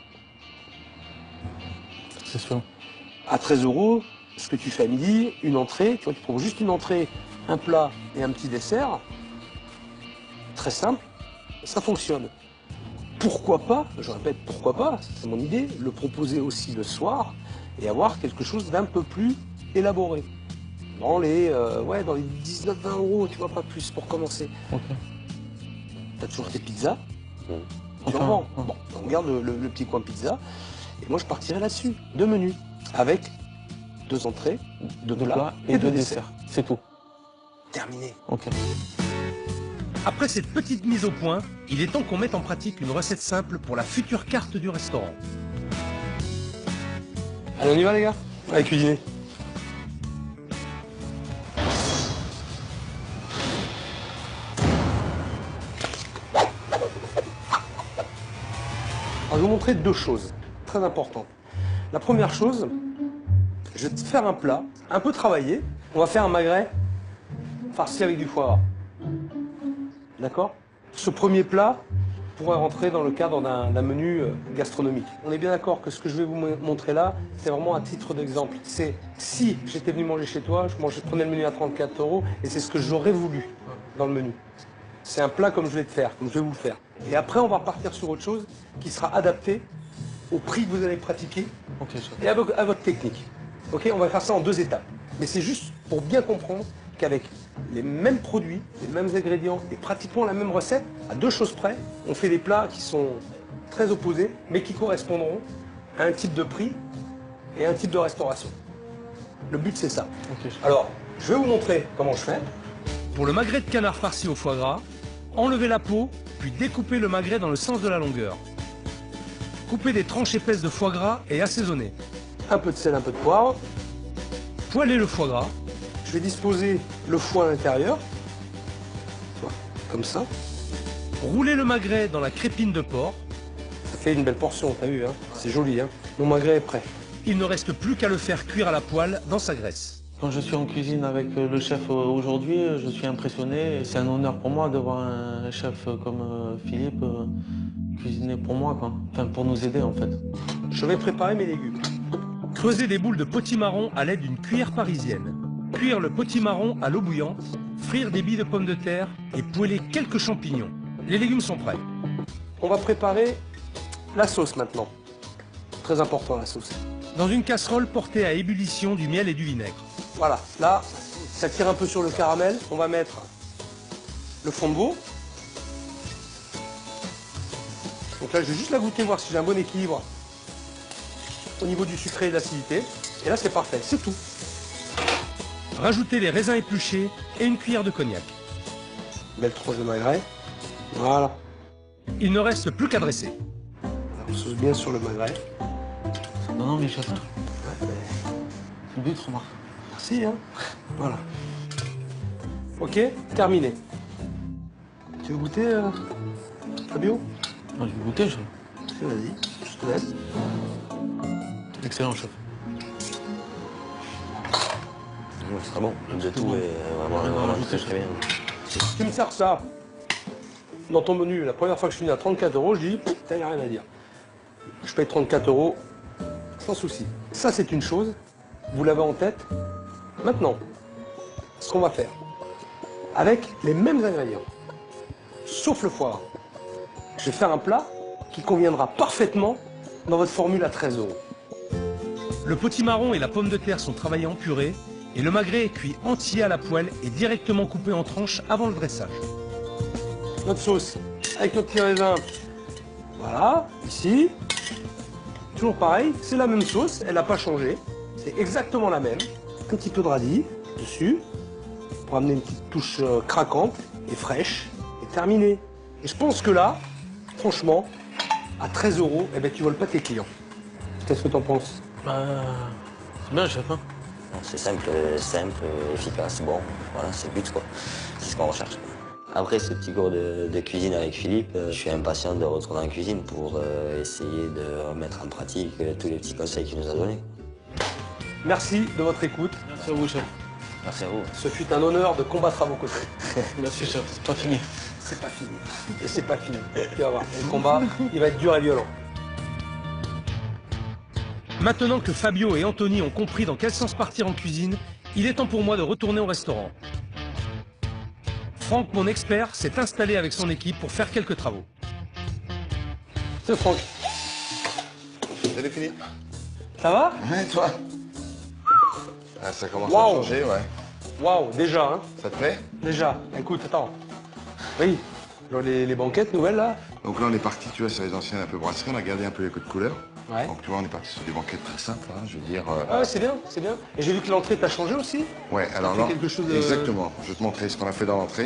Speaker 7: C'est sûr.
Speaker 10: À treize euros, ce que tu fais à midi, une entrée, tu vois, tu trouves juste une entrée, un plat et un petit dessert. Très simple, ça fonctionne. Pourquoi pas, je répète, pourquoi pas, c'est mon idée, le proposer aussi le soir et avoir quelque chose d'un peu plus élaboré. Dans les, euh, ouais, dans les dix-neuf vingt euros, tu vois, pas plus pour commencer.
Speaker 7: Ok.
Speaker 10: T'as toujours tes pizzas,
Speaker 4: Mmh.
Speaker 10: tu en vends. Bon, on garde le, le- le petit coin pizza. Et moi, je partirai là-dessus. Deux menus, avec deux entrées, deux
Speaker 7: Deux
Speaker 10: plats,
Speaker 7: plats
Speaker 10: et,
Speaker 7: et
Speaker 10: deux
Speaker 7: deux
Speaker 10: desserts.
Speaker 7: desserts. C'est tout.
Speaker 10: Terminé.
Speaker 7: Ok.
Speaker 1: Après cette petite mise au point, il est temps qu'on mette en pratique une recette simple pour la future carte du restaurant.
Speaker 10: Allez, on y va, les gars? Allez, cuisiner. Alors, je vais vous montrer deux choses très importantes. La première chose, je vais te faire un plat un peu travaillé. On va faire un magret farci avec du foie gras. D'accord? Ce premier plat pourrait rentrer dans le cadre d'un d'un menu euh, gastronomique. On est bien d'accord que ce que je vais vous mo- montrer là, c'est vraiment à titre d'exemple. C'est si j'étais venu manger chez toi, je, mangeais, je prenais le menu à trente-quatre euros et c'est ce que j'aurais voulu dans le menu. C'est un plat comme je vais te faire, comme je vais vous le faire. Et après, on va repartir sur autre chose qui sera adapté au prix que vous allez pratiquer
Speaker 7: Ok, chef.
Speaker 10: et à, vo- à votre technique. Ok, on va faire ça en deux étapes. Mais c'est juste pour bien comprendre qu'avec les mêmes produits, les mêmes ingrédients et pratiquement la même recette, à deux choses près, on fait des plats qui sont très opposés, mais qui correspondront à un type de prix et un type de restauration. Le but, c'est ça.
Speaker 7: Ok, chef.
Speaker 10: Alors, je vais vous montrer comment je fais.
Speaker 1: Pour le magret de canard farci au foie gras, enlevez la peau, puis découpez le magret dans le sens de la longueur. Coupez des tranches épaisses de foie gras et assaisonnez.
Speaker 10: Un peu de sel, un peu de poivre.
Speaker 1: Poêlez le foie gras.
Speaker 10: Je vais disposer le foie à l'intérieur. Voilà, comme ça.
Speaker 1: Roulez le magret dans la crépine de porc.
Speaker 10: Ça fait une belle portion, t'as vu, hein? C'est joli, hein? Mon magret est prêt.
Speaker 1: Il ne reste plus qu'à le faire cuire à la poêle dans sa graisse.
Speaker 7: Quand je suis en cuisine avec euh, le chef euh, aujourd'hui, euh, je suis impressionné. C'est un honneur pour moi de voir un chef euh, comme euh, Philippe euh, cuisiner pour moi, quoi. Enfin, pour nous aider, en fait.
Speaker 10: Je vais préparer mes légumes.
Speaker 1: Creusez des boules de potimarron à l'aide d'une cuillère parisienne. Cuire le potimarron à l'eau bouillante. frire des billes de pommes de terre et poêler quelques champignons. Les légumes sont prêts.
Speaker 10: On va préparer la sauce maintenant. Très important la sauce.
Speaker 1: Dans une casserole, portée à ébullition du miel et du vinaigre.
Speaker 10: Voilà, là, ça tire un peu sur le caramel. On va mettre le fond de veau. Donc là, je vais juste la goûter, voir si j'ai un bon équilibre au niveau du sucré et de l'acidité. Et là, c'est parfait, c'est tout.
Speaker 1: Rajoutez les raisins épluchés et une cuillère de cognac.
Speaker 10: Belle tranche de magret. Voilà.
Speaker 1: Il ne reste plus qu'à dresser.
Speaker 10: On sauce bien sur le magret.
Speaker 7: Non, non, mais chef.
Speaker 10: Ouais, mais...
Speaker 7: C'est le but, remarque.
Speaker 10: Merci, hein. Voilà. Ok, terminé. Tu veux goûter, euh, Fabio?
Speaker 7: Non, je vais goûter, chef.
Speaker 10: Vas-y, je te laisse.
Speaker 7: Excellent, chef.
Speaker 4: C'est très bon. De tout est vraiment, vraiment très très bien.
Speaker 10: Tu me sers ça dans ton menu, la première fois que je finis à trente-quatre euros, je dis, t'as rien à dire. Je paye trente-quatre euros sans souci. Ça, c'est une chose. Vous l'avez en tête. Maintenant, ce qu'on va faire, avec les mêmes ingrédients, sauf le foie, je vais faire un plat qui conviendra parfaitement dans votre formule à treize euros.
Speaker 1: Le potimarron et la pomme de terre sont travaillés en purée et le magret est cuit entier à la poêle et directement coupé en tranches avant le dressage.
Speaker 10: Notre sauce avec nos petits raisins. Voilà, ici. Toujours pareil, c'est la même sauce, elle n'a pas changé. C'est exactement la même. Un petit peu de radis dessus pour amener une petite touche euh, craquante et fraîche. Et terminé. Et je pense que là, franchement, à treize euros, eh ben, tu voles pas tes clients. Qu'est-ce que tu en penses?
Speaker 7: Bah, c'est bien, chef. Hein.
Speaker 4: C'est simple, simple, efficace, bon, voilà, c'est le but quoi. C'est ce qu'on recherche. Après ce petit cours de, de cuisine avec Philippe, je suis impatient de retourner en cuisine pour euh, essayer de mettre en pratique euh, tous les petits conseils qu'il nous a donnés.
Speaker 10: Merci de votre écoute.
Speaker 7: Merci à vous, chef.
Speaker 4: Merci à vous.
Speaker 10: Ce fut un honneur de combattre à vos côtés.
Speaker 7: Merci, chef. C'est pas fini.
Speaker 10: C'est pas fini. Et c'est pas fini. Tu vas voir, le combat, il va être dur et violent.
Speaker 1: Maintenant que Fabio et Anthony ont compris dans quel sens partir en cuisine, il est temps pour moi de retourner au restaurant. Franck, mon expert, s'est installé avec son équipe pour faire quelques travaux.
Speaker 10: C'est Franck.
Speaker 2: Salut Philippe.
Speaker 10: Ça va?
Speaker 2: Ouais, toi? Ah, ça commence
Speaker 10: Wow.
Speaker 2: à changer, ouais.
Speaker 10: Waouh, déjà, hein?
Speaker 2: Ça te plaît?
Speaker 10: Déjà. Écoute, attends. Oui, genre les, les banquettes nouvelles, là.
Speaker 2: Donc là, on est parti, tu vois, sur les anciennes un peu brasseries, on a gardé un peu les codes couleurs.
Speaker 10: Ouais.
Speaker 2: Donc tu vois, on est parti sur des banquettes très simples, hein, je veux dire. euh,
Speaker 10: Ah ouais, c'est bien, c'est bien. Et j'ai vu que l'entrée t'a changé aussi.
Speaker 2: Ouais, alors
Speaker 10: fait
Speaker 2: là,
Speaker 10: quelque chose de-
Speaker 2: exactement. Je vais te montrer ce qu'on a fait dans l'entrée.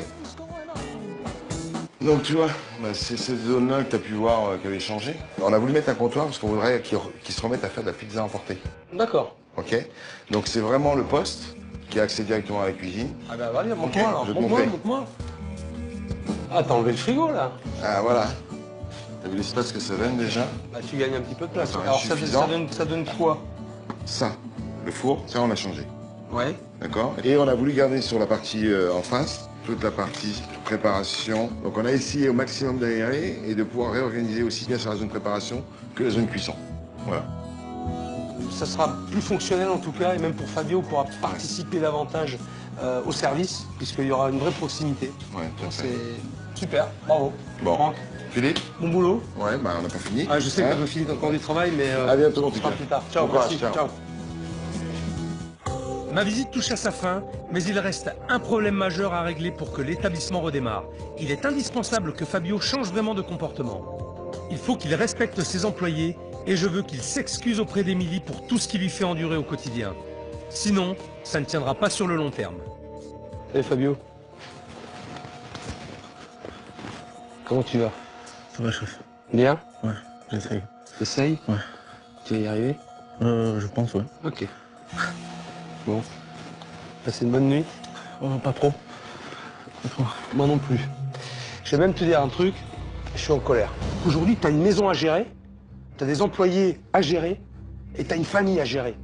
Speaker 2: Donc tu vois, bah, c'est cette zone-là que tu as pu voir euh, qui avait changé. On a voulu mettre un comptoir parce qu'on voudrait qu'ils re- qu'ils se remettent à faire de la pizza emportée.
Speaker 10: D'accord.
Speaker 2: Ok? Donc c'est vraiment le poste qui a accès directement à la cuisine.
Speaker 10: Ah bah vas-y, montre-moi
Speaker 2: Ok,
Speaker 10: alors.
Speaker 2: je vais te
Speaker 10: Montre-moi,
Speaker 2: montrer.
Speaker 10: montre-moi. Ah, t'as enlevé le frigo, là.
Speaker 2: Ah voilà. T'as vu l'espace que ça donne déjà?
Speaker 10: Bah, tu gagnes un petit peu de place.
Speaker 2: Ça reste
Speaker 10: Alors, ça,
Speaker 2: suffisant.
Speaker 10: ça donne, ça donne quoi?
Speaker 2: Ça, le four, ça on l'a changé.
Speaker 10: Ouais.
Speaker 2: D'accord? Et on a voulu garder sur la partie euh, en face, toute la partie préparation. Donc on a essayé au maximum d'aérer et de pouvoir réorganiser aussi bien sur la zone préparation que la zone cuisson. Voilà.
Speaker 10: Ça sera plus fonctionnel en tout cas, et même pour Fabio, pourra participer davantage euh, au service, puisqu'il y aura une vraie proximité.
Speaker 2: Ouais, tout à fait.
Speaker 10: C'est super, bravo.
Speaker 2: Bon.
Speaker 10: Franck,
Speaker 2: Philippe?
Speaker 10: bon boulot.
Speaker 2: Ouais, bah on n'a pas fini.
Speaker 10: Ah, je sais
Speaker 2: Hein?
Speaker 10: que tu as fini encore du travail, mais euh,
Speaker 2: À bientôt en
Speaker 10: on
Speaker 2: tout
Speaker 10: se fera
Speaker 2: cas.
Speaker 10: plus tard. Ciao,
Speaker 2: Bon courage,
Speaker 10: merci.
Speaker 2: ciao.
Speaker 10: Ciao.
Speaker 1: Ma visite touche à sa fin, mais il reste un problème majeur à régler pour que l'établissement redémarre. Il est indispensable que Fabio change vraiment de comportement. Il faut qu'il respecte ses employés et je veux qu'il s'excuse auprès d'Émilie pour tout ce qu'il lui fait endurer au quotidien. Sinon, ça ne tiendra pas sur le long terme.
Speaker 10: Salut Fabio. Comment tu vas?
Speaker 7: Ça va, chef.
Speaker 10: Bien?
Speaker 7: Ouais, j'essaye.
Speaker 10: T'essayes?
Speaker 7: Ouais.
Speaker 10: Tu vas y arriver?
Speaker 7: Euh, je pense, ouais.
Speaker 10: Ok. Bon. Passé une bonne nuit?
Speaker 7: Euh, pas trop. Pas trop.
Speaker 10: Moi non plus. Je vais même te dire un truc, je suis en colère. Aujourd'hui, tu as une maison à gérer, tu as des employés à gérer et tu as une famille à gérer.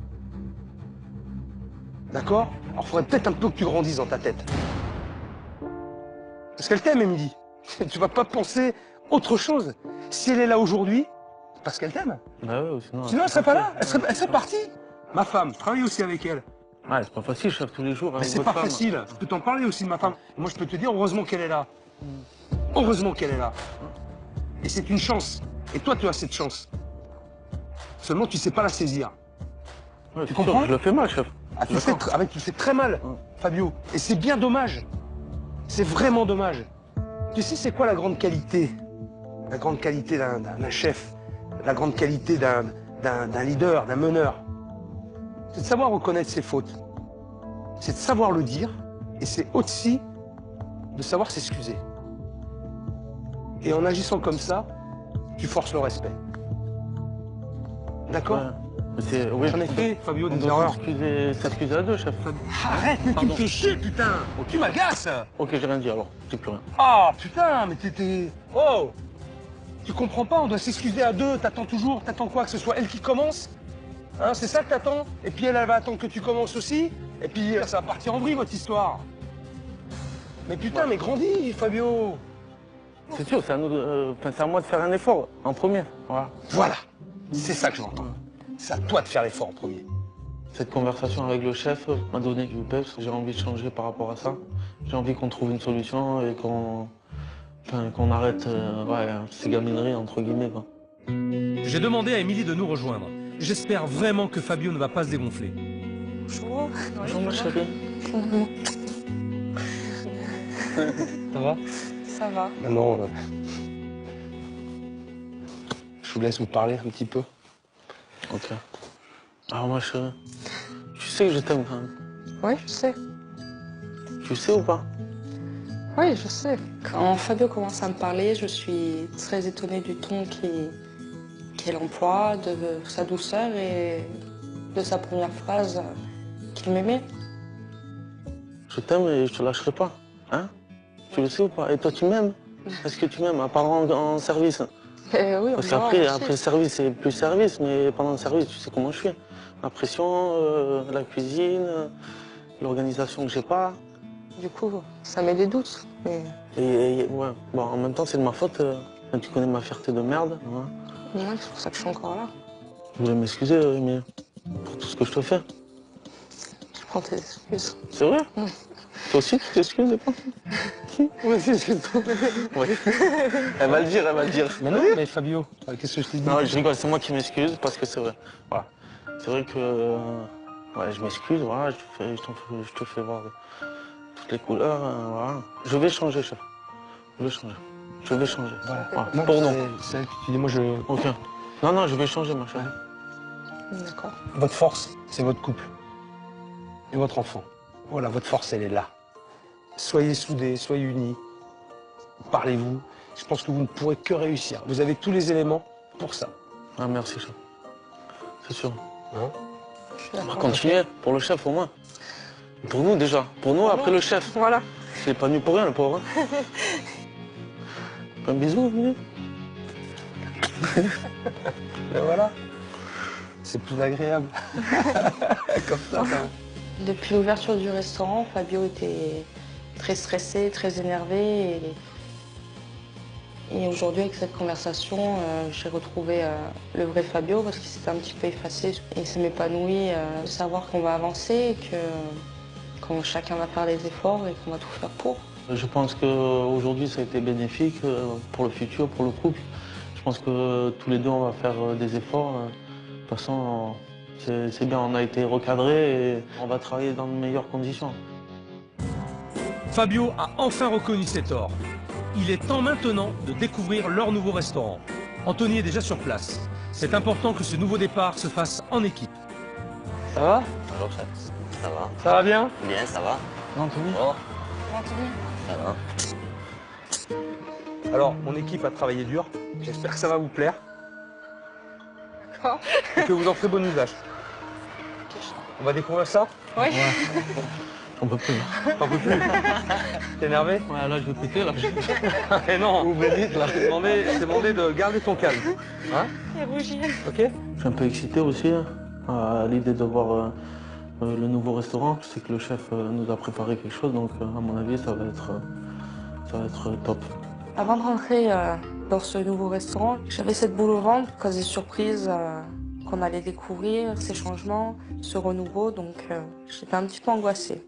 Speaker 10: D'accord? Alors, il faudrait peut-être un peu que tu grandisses dans ta tête. Parce qu'elle t'aime, Émilie. Tu vas pas penser autre chose. Si elle est là aujourd'hui, c'est parce qu'elle t'aime.
Speaker 7: Bah ouais, sinon...
Speaker 10: Sinon, elle serait pas là, elle serait, elle serait partie. Ma femme, je travaille aussi avec elle.
Speaker 7: Ouais, c'est pas facile, chef, tous les jours.
Speaker 9: Mais
Speaker 7: avec
Speaker 9: c'est
Speaker 7: votre
Speaker 9: pas
Speaker 7: femme.
Speaker 9: facile. Je peux t'en parler aussi de ma femme. Moi, je peux te dire, heureusement qu'elle est là. Heureusement qu'elle est là. Et c'est une chance. Et toi, tu as cette chance. Seulement, tu sais pas la saisir.
Speaker 7: Ouais,
Speaker 9: tu
Speaker 7: c'est sûr,
Speaker 9: comprends?
Speaker 7: je le fais mal, chef.
Speaker 9: Ah, tu, le fais tr- avec, tu le fais très mal, Fabio. Et c'est bien dommage. C'est vraiment dommage. Tu sais, c'est quoi la grande qualité? La grande qualité d'un d'un chef, la grande qualité d'un d'un- d'un leader, d'un meneur. C'est de savoir reconnaître ses fautes. C'est de savoir le dire. Et c'est aussi de savoir s'excuser. Et en agissant comme ça, tu forces le respect. D'accord?
Speaker 7: Ouais. Mais c'est- oui,
Speaker 9: J'en ai fait, Fabio,
Speaker 7: on
Speaker 9: des
Speaker 7: doit
Speaker 9: erreurs.
Speaker 7: s'excuser s'excuser à deux, chef.
Speaker 9: Arrête, mais tu
Speaker 7: Pardon.
Speaker 9: me fais chier, putain! Tu m'agaces!
Speaker 7: Ok, j'ai rien dit alors, je dis plus rien.
Speaker 9: Ah, putain, mais t'étais... Oh! Tu comprends pas, on doit s'excuser à deux. T'attends toujours, t'attends quoi? Que ce soit elle qui commence? Hein, c'est ça que t'attends? Et puis elle, elle va attendre que tu commences aussi? Et puis euh, ça va partir en vrille, votre histoire. Mais putain, mais grandis, Fabio!
Speaker 7: C'est sûr, c'est à, nous de- euh, enfin, c'est à moi de faire un effort en premier. Voilà.
Speaker 9: Voilà, c'est ça que je l'entends. C'est à toi de faire l'effort en premier.
Speaker 7: Cette conversation avec le chef m'a donné du peps. J'ai envie de changer par rapport à ça. J'ai envie qu'on trouve une solution et qu'on enfin, qu'on arrête euh, ouais, ces gamineries, entre guillemets. Quoi.
Speaker 1: J'ai demandé à Émilie de nous rejoindre. J'espère vraiment que Fabio ne va pas se dégonfler.
Speaker 8: Bonjour.
Speaker 7: Bonjour ma chérie.
Speaker 9: Ça va?
Speaker 8: Ça va.
Speaker 9: Maintenant, euh, je vous laisse vous parler un petit peu.
Speaker 7: Ok. Alors ma chérie, tu sais que je t'aime quand même.
Speaker 8: Oui, je sais.
Speaker 7: Tu sais ou pas?
Speaker 8: Oui, je sais. Quand Fabio commence à me parler, je suis très étonnée du ton qu'il qu'il emploie, de sa douceur et de sa première phrase qu'il m'aimait.
Speaker 7: Je t'aime et je te lâcherai pas. Hein? Tu le sais ou pas? Et toi, tu m'aimes? Est-ce que tu m'aimes? À part en, en service?
Speaker 8: Eh oui,
Speaker 7: Parce
Speaker 8: on
Speaker 7: qu'après,
Speaker 8: verra,
Speaker 7: après
Speaker 8: aussi.
Speaker 7: le service, c'est plus service, mais pendant le service, tu sais comment je suis. La pression, euh, la cuisine, euh, l'organisation que j'ai pas.
Speaker 8: Du coup, ça met des doutes. Mais...
Speaker 7: Et, et, ouais, bon, en même temps, c'est de ma faute. euh, tu connais ma fierté de merde. Hein.
Speaker 8: Ouais, c'est pour ça que je suis encore là.
Speaker 7: Je voulais m'excuser, euh, mais pour tout ce que je te fais.
Speaker 8: Je prends tes excuses.
Speaker 7: C'est vrai?
Speaker 8: Ouais.
Speaker 7: Toi aussi, tu t'excuses des fois?
Speaker 9: Moi aussi, je
Speaker 7: Oui. Elle va le dire, elle va le dire.
Speaker 9: Mais non, mais Fabio, qu'est-ce que je t'ai dit?
Speaker 7: Non, je rigole, c'est moi qui m'excuse parce que c'est vrai. Voilà. C'est vrai que euh, ouais, je m'excuse, voilà, je te, fais, je, t'en fais- je te fais voir toutes les couleurs. euh, voilà. Je vais changer, chef. Je vais changer. Je vais changer.
Speaker 9: Voilà.
Speaker 7: Voilà,
Speaker 9: Non,
Speaker 7: pour nous.
Speaker 9: c'est- c'est- Tu dis, moi, je...
Speaker 7: Ok. Non, non, je vais changer, ma chérie.
Speaker 8: D'accord.
Speaker 9: Votre force, c'est votre couple. Et votre enfant. Voilà, votre force, elle est là. Soyez soudés, soyez unis. Parlez-vous. Je pense que vous ne pourrez que réussir. Vous avez tous les éléments pour ça.
Speaker 7: Ah, merci, chef. C'est sûr.
Speaker 9: Hein?
Speaker 7: On va continuer, pour le chef au moins. Pour nous déjà. Pour nous, après le chef.
Speaker 8: Voilà.
Speaker 7: C'est pas nu pour rien, le pauvre. Hein. Un bisou, Émilie.
Speaker 9: Et voilà. C'est plus agréable. Comme ça, ça.
Speaker 8: Depuis l'ouverture du restaurant, Fabio était très stressé, très énervé. Et, et aujourd'hui, avec cette conversation, euh, j'ai retrouvé euh, le vrai Fabio parce qu'il s'était un petit peu effacé. Et ça m'épanouit euh, de savoir qu'on va avancer, et que qu'on- chacun va faire des efforts et qu'on va tout faire pour.
Speaker 7: Je pense qu'aujourd'hui, ça a été bénéfique euh, pour le futur, pour le couple. Je pense que tous les deux, on va faire euh, des efforts. euh. De toute façon, c'est c'est bien, on a été recadrés et on va travailler dans de meilleures conditions.
Speaker 1: Fabio a enfin reconnu ses torts. Il est temps maintenant de découvrir leur nouveau restaurant. Anthony est déjà sur place. C'est important que ce nouveau départ se fasse en équipe.
Speaker 9: Ça va?
Speaker 4: Bonjour, chef. Ça va?
Speaker 9: Ça va bien?
Speaker 4: Bien, ça va?
Speaker 7: Anthony?
Speaker 4: Oh,
Speaker 8: Anthony.
Speaker 4: ça va?
Speaker 9: Alors, mon équipe a travaillé dur. J'espère que ça va vous plaire.
Speaker 8: D'accord.
Speaker 9: Et que vous en ferez bon usage. On va découvrir ça?
Speaker 8: Oui.
Speaker 7: On peut plus.
Speaker 9: T'en peux plus? T'es énervé?
Speaker 7: Ouais, là, je vais péter, là.
Speaker 9: Eh non!
Speaker 7: Ouvrez vite, là.
Speaker 9: C'est demandé, c'est demandé de garder ton calme. Hein?
Speaker 8: Il rougit.
Speaker 9: Ok?
Speaker 7: Je suis un peu excité aussi hein, à l'idée de voir euh, euh, le nouveau restaurant. Je sais que le chef euh, nous a préparé quelque chose, donc euh, à mon avis, ça va être, euh, ça va être euh, top.
Speaker 8: Avant de rentrer euh, dans ce nouveau restaurant, j'avais cette boule au ventre, cause des surprises euh, qu'on allait découvrir, ces changements, ce renouveau, donc euh, j'étais un petit peu angoissée.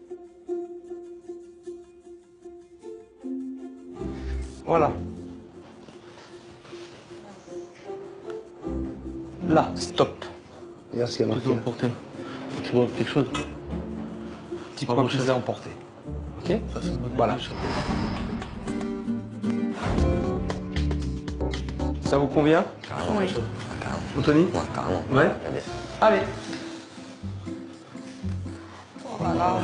Speaker 9: Voilà. Là, stop. Regarde ce qu'il y a marqué.
Speaker 7: Tu dois emporter. Tu vois quelque chose.
Speaker 9: Petit point pizza emporté. Ok. Voilà. Ça vous convient?
Speaker 4: Carrément.
Speaker 8: Oui.
Speaker 4: Carrément.
Speaker 9: Anthony?
Speaker 4: Ouais, carrément.
Speaker 9: Ouais. Allez.
Speaker 8: Voilà.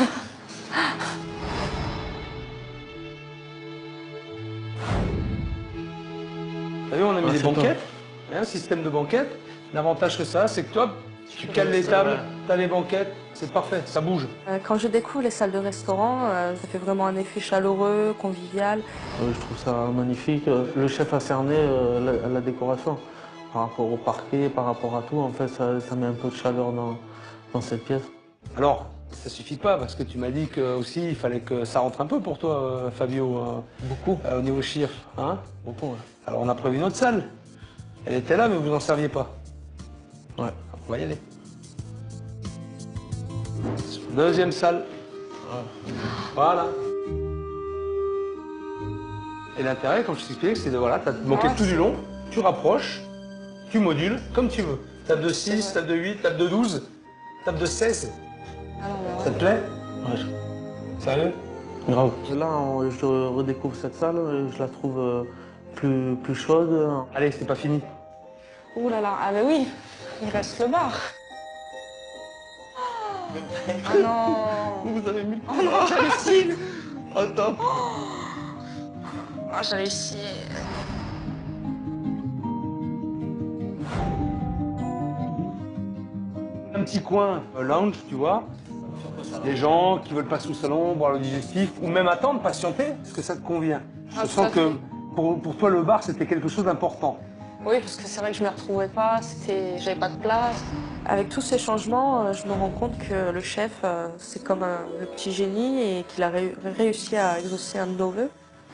Speaker 9: T'as vu, on a mis
Speaker 7: Ah,
Speaker 9: des
Speaker 7: c'est top.
Speaker 9: banquettes. Il y a un système de banquettes. L'avantage que ça, c'est que toi, tu cales les tables, t'as les banquettes, c'est parfait, ça bouge.
Speaker 8: Euh, Quand je découvre les salles de restaurant, euh, ça fait vraiment un effet chaleureux, convivial.
Speaker 7: Euh, je trouve ça magnifique. Euh, Le chef a cerné euh, la, la décoration. Par rapport au parquet, par rapport à tout, en fait, ça, ça met un peu de chaleur dans, dans cette pièce.
Speaker 9: Alors, ça suffit pas, parce que tu m'as dit que aussi il fallait que ça rentre un peu pour toi, euh, Fabio. euh,
Speaker 7: Beaucoup.
Speaker 9: euh, au niveau chiffre, hein?
Speaker 7: Beaucoup, ouais.
Speaker 9: Alors on a prévu notre salle. Elle était là, mais vous n'en serviez pas.
Speaker 7: Ouais.
Speaker 9: On va y aller. Deuxième salle. Voilà. Et l'intérêt, comme je t'expliquais, c'est de, voilà, t'as manqué
Speaker 8: Ouais,
Speaker 9: tout du long, tu rapproches, tu modules comme tu veux. Table de six, table de huit, table de douze, table de seize.
Speaker 8: Alors,
Speaker 9: Ça te plaît?
Speaker 7: Ouais, je-
Speaker 9: Sérieux?
Speaker 7: Grave. Là, on- je redécouvre cette salle, et je la trouve euh, plus, plus chaude.
Speaker 9: Allez, c'est pas fini.
Speaker 8: ouh là là, ah ben oui, il reste le bar. Ah non.
Speaker 7: Vous avez mis le
Speaker 8: Oh non, j'hallucine.
Speaker 7: Oh, top.
Speaker 8: Ah, j'hallucine.
Speaker 9: Un petit coin euh, lounge, tu vois. Les gens qui veulent passer au salon, boire le digestif, ou même attendre, patienter, est-ce que ça te convient?
Speaker 8: Ah,
Speaker 9: Je
Speaker 8: tout à
Speaker 9: sens que pour, pour toi, le bar, c'était quelque chose d'important.
Speaker 8: Oui, parce que c'est vrai que je ne me retrouvais pas, c'était, j'avais pas de place. Avec tous ces changements, euh, je me rends compte que le chef, euh, c'est comme un, le petit génie et qu'il a ré- réussi à exaucer un de nos vœux.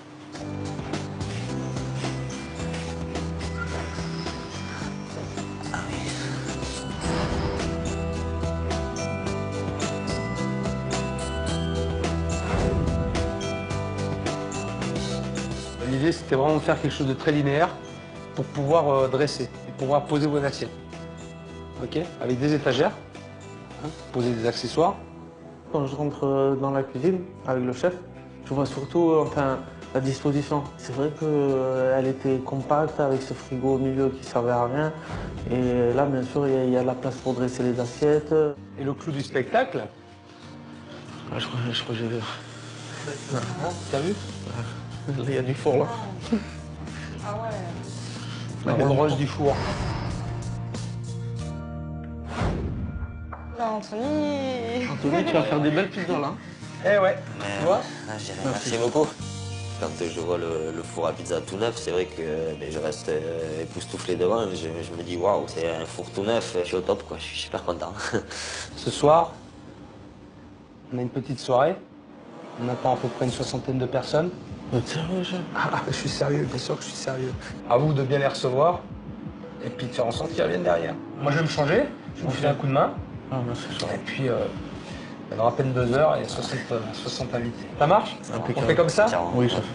Speaker 9: L'idée, c'était vraiment de faire quelque chose de très linéaire pour pouvoir euh, dresser et pouvoir poser vos assiettes. Ok? Avec des étagères, hein, poser des accessoires.
Speaker 7: Quand je rentre euh, dans la cuisine avec le chef, je vois surtout euh, enfin, la disposition. C'est vrai qu'elle était compacte avec ce frigo au milieu qui servait à rien. Et là, bien sûr, il y, a- il y a la place pour dresser les assiettes.
Speaker 9: Et le clou du spectacle,
Speaker 7: Ah, je crois, je crois que j'ai vu.
Speaker 9: t'as vu?
Speaker 7: Là, il y a du four, là.
Speaker 8: Ah ouais.
Speaker 9: La ronde roche du four.
Speaker 8: Là, Anthony.
Speaker 7: Anthony, tu vas faire des belles pizzas, là.
Speaker 9: Eh ouais,
Speaker 4: Mais,
Speaker 9: tu vois?
Speaker 4: ah, je dirais merci beaucoup. Quand je vois le, le four à pizza tout neuf, c'est vrai que ben, je reste euh, époustouflé devant. Je, je me dis, waouh, c'est un four tout neuf, je suis au top, quoi. Je suis super content.
Speaker 9: Ce soir, on a une petite soirée. On attend à peu près une soixantaine de personnes.
Speaker 7: Sérieux, chef?
Speaker 9: Ah, je suis sérieux, bien sûr que je suis sérieux. À vous de bien les recevoir et puis de faire en sorte qu'ils reviennent derrière. Moi, je vais me changer, je vais vous filer un coup de main.
Speaker 7: Ah, merci, chef.
Speaker 9: Et puis, euh, il y aura à peine deux heures et soixante, euh, soixante invités. Ça marche?
Speaker 7: Impeccable.
Speaker 9: On fait comme ça?
Speaker 4: Tiens,
Speaker 7: Oui, chef.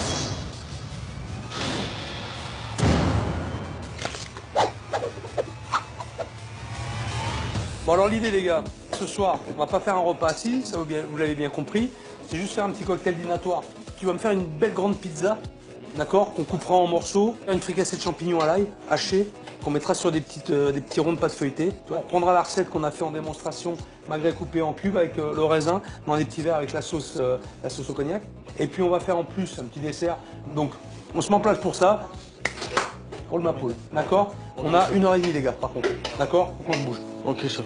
Speaker 9: Bon, alors l'idée, les gars, ce soir, on va pas faire un repas assis, ça vous, bien- vous l'avez bien compris. C'est juste faire un petit cocktail dînatoire. Tu vas me faire une belle grande pizza, d'accord, qu'on coupera en morceaux, une fricassée de champignons à l'ail, hachée, qu'on mettra sur des, petites, euh, des petits ronds de pâte feuilletée. Tu vois, on prendra la recette qu'on a fait en démonstration, magret coupé en cubes avec euh, le raisin, dans des petits verres avec la sauce, euh, la sauce au cognac. Et puis on va faire en plus un petit dessert. Donc, on se met en place pour ça. Roule ma poule, d'accord? On a une heure et demie, les gars, par contre, d'accord? Faut qu'on se bouge.
Speaker 7: Ok, chef.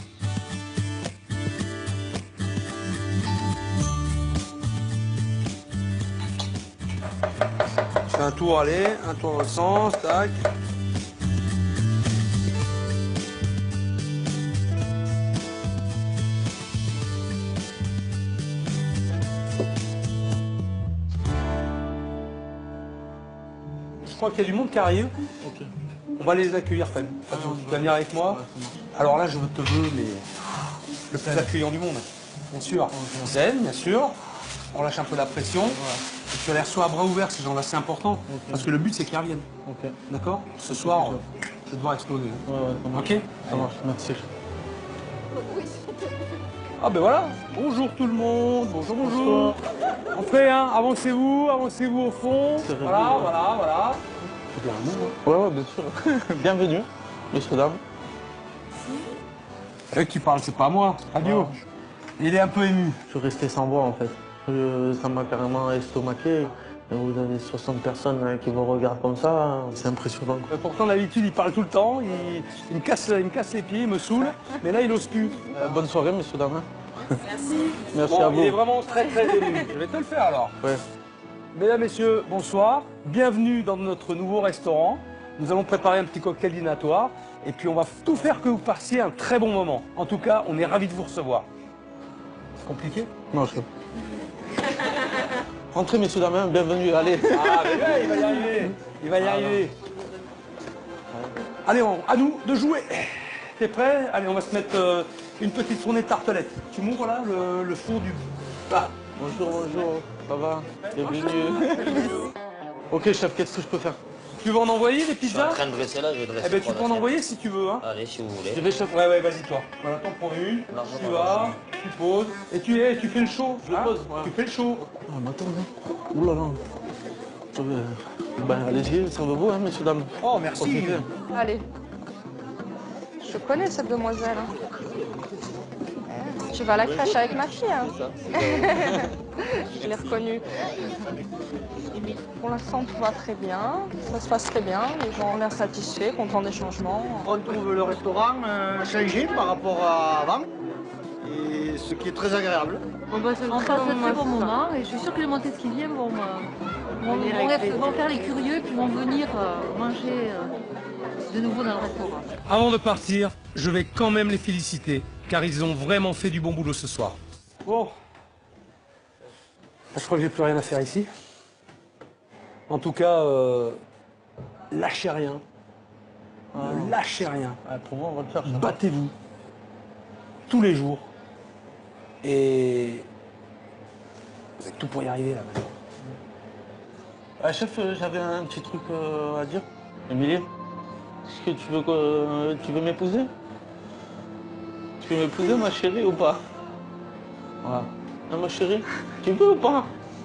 Speaker 9: Je fais un tour, allez, un tour dans le sens, tac. Je crois qu'il y a du monde qui arrive.
Speaker 7: Ok.
Speaker 9: On va aller les accueillir, Fab. Fabio, tu vas venir avec moi. Alors là, je te veux, mais le plus accueillant du monde, bien sûr. Zen, bien sûr. On lâche un peu la pression. Et tu les reçois à bras ouverts, ces gens-là, c'est important. Okay. Parce que le but, c'est qu'ils reviennent. Okay. D'accord? Ce soir, je vais devoir exploser.
Speaker 7: Ouais, ouais, ça marche.
Speaker 9: Ok?
Speaker 7: Ça marche, merci.
Speaker 9: Ah ben voilà, bonjour tout le monde, bonjour, bonjour. Entrez, hein, avancez-vous, avancez-vous au fond. Voilà, voilà, voilà.
Speaker 7: C'est bien un mot, hein. Ouais, ouais, bien sûr. Bienvenue, messieurs, dames.
Speaker 9: C'est eux qui parlent, c'est pas moi. Fabio, ah. Il est un peu ému.
Speaker 7: Je suis resté sans voix en fait. Je, ça m'a carrément estomaqué. Vous avez soixante personnes qui vous regardent comme ça, c'est impressionnant.
Speaker 9: Euh, pourtant, d'habitude, il parle tout le temps, il, il, me casse, il me casse les pieds, il me saoule, mais là, il n'ose plus.
Speaker 7: Euh, bonne soirée, messieurs, dames.
Speaker 9: Merci.
Speaker 7: Merci
Speaker 9: bon,
Speaker 7: à vous.
Speaker 9: Il est vraiment très, très ému. Je vais te le faire, alors.
Speaker 7: Ouais.
Speaker 9: Mesdames, Messieurs, bonsoir. Bienvenue dans notre nouveau restaurant. Nous allons préparer un petit cocktail dînatoire, et puis on va tout faire que vous passiez un très bon moment. En tout cas, on est ravis de vous recevoir. C'est compliqué?
Speaker 7: Non, je sais. Entrez, messieurs, dames, bienvenue, allez.
Speaker 9: Ah, mais là, il va y arriver. Il va y ah, arriver. Non. Allez, on, à nous de jouer. T'es prêt? Allez, on va se mettre euh, une petite tournée de tartelette. Tu m'ouvres là le, le four du bas.
Speaker 7: Bonjour, bonjour. Ça va? Bienvenue. Ok, chef, qu'est-ce que je peux faire?
Speaker 9: Tu veux en envoyer des pizzas?
Speaker 4: Je suis en train de dresser là, je vais dresser.
Speaker 9: Eh ben, tu peux en envoyer si tu veux. Hein.
Speaker 4: Allez, si vous voulez.
Speaker 9: Je vais, chef. Ouais, ouais, vas-y, toi. Voilà, t'en prends une. Non, tu non, vas, non. Tu poses. Et tu, hey, tu fais le show. Je hein? pose. Ouais. Tu fais le show.
Speaker 7: Ah, mais attends, hein. Ouh là là. Je vais... Ben, allez-y, servez-vous, hein, messieurs, dames.
Speaker 9: Oh, merci. Profitez.
Speaker 8: Allez. Je connais cette demoiselle. Tu vas à la crèche avec ma fille. Hein. Je l'ai reconnue. Pour l'instant, tout va très bien. Ça se passe très bien. Les gens ont l'air satisfaits, contents des changements.
Speaker 13: On trouve le restaurant euh, changé par rapport à avant. Et ce qui est très agréable.
Speaker 14: On va se on passe un très bon moment et je suis sûre que les Montesquiviens vont, euh, vont, vont, vont faire les curieux et puis vont venir euh, manger euh, de nouveau dans le restaurant.
Speaker 9: Avant de partir, je vais quand même les féliciter car ils ont vraiment fait du bon boulot ce soir. Bon, je crois que j'ai plus rien à faire ici. En tout cas, euh, lâchez rien. Ah. Ne lâchez rien.
Speaker 7: Ah, pour moi, on va le faire.
Speaker 9: Battez-vous tous les jours. Et vous avez tout pour y arriver là maintenant.
Speaker 7: Ah, chef, euh, j'avais un petit truc euh, à dire. Émilie, est-ce que tu veux, euh, tu veux m'épouser? Tu veux m'épouser, ma chérie, ou pas? Voilà. Ah, ma chérie, tu veux ou pas?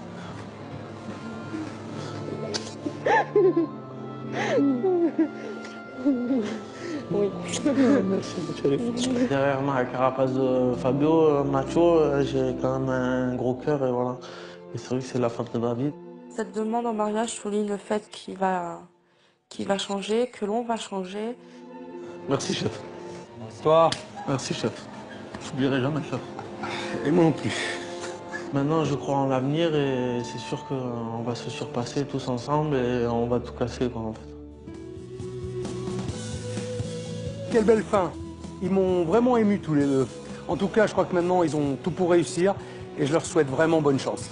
Speaker 7: Oui. Merci, ma chérie. Derrière ma carapace de Fabio, macho, j'ai quand même un gros cœur et voilà. Et c'est vrai que c'est la fin de David.
Speaker 8: Cette demande en mariage souligne le fait qu'il va, qu'il va changer, que l'on va changer.
Speaker 7: Merci, chef.
Speaker 9: Toi.
Speaker 7: Merci, chef. Je n'oublierai jamais, chef.
Speaker 9: Et moi non plus.
Speaker 7: Maintenant, je crois en l'avenir et c'est sûr qu'on va se surpasser tous ensemble et on va tout casser, quoi, en fait.
Speaker 9: Quelle belle fin. Ils m'ont vraiment ému tous les deux. En tout cas, je crois que maintenant, ils ont tout pour réussir et je leur souhaite vraiment bonne chance.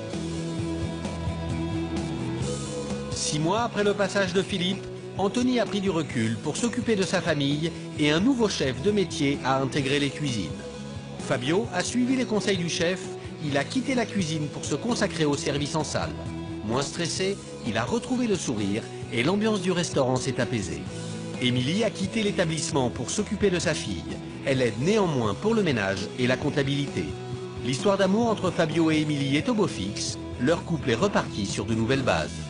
Speaker 15: Six mois après le passage de Philippe, Anthony a pris du recul pour s'occuper de sa famille et un nouveau chef de métier a intégré les cuisines. Fabio a suivi les conseils du chef, il a quitté la cuisine pour se consacrer au service en salle. Moins stressé, il a retrouvé le sourire et l'ambiance du restaurant s'est apaisée. Émilie a quitté l'établissement pour s'occuper de sa fille. Elle aide néanmoins pour le ménage et la comptabilité. L'histoire d'amour entre Fabio et Émilie est au beau fixe. Leur couple est reparti sur de nouvelles bases.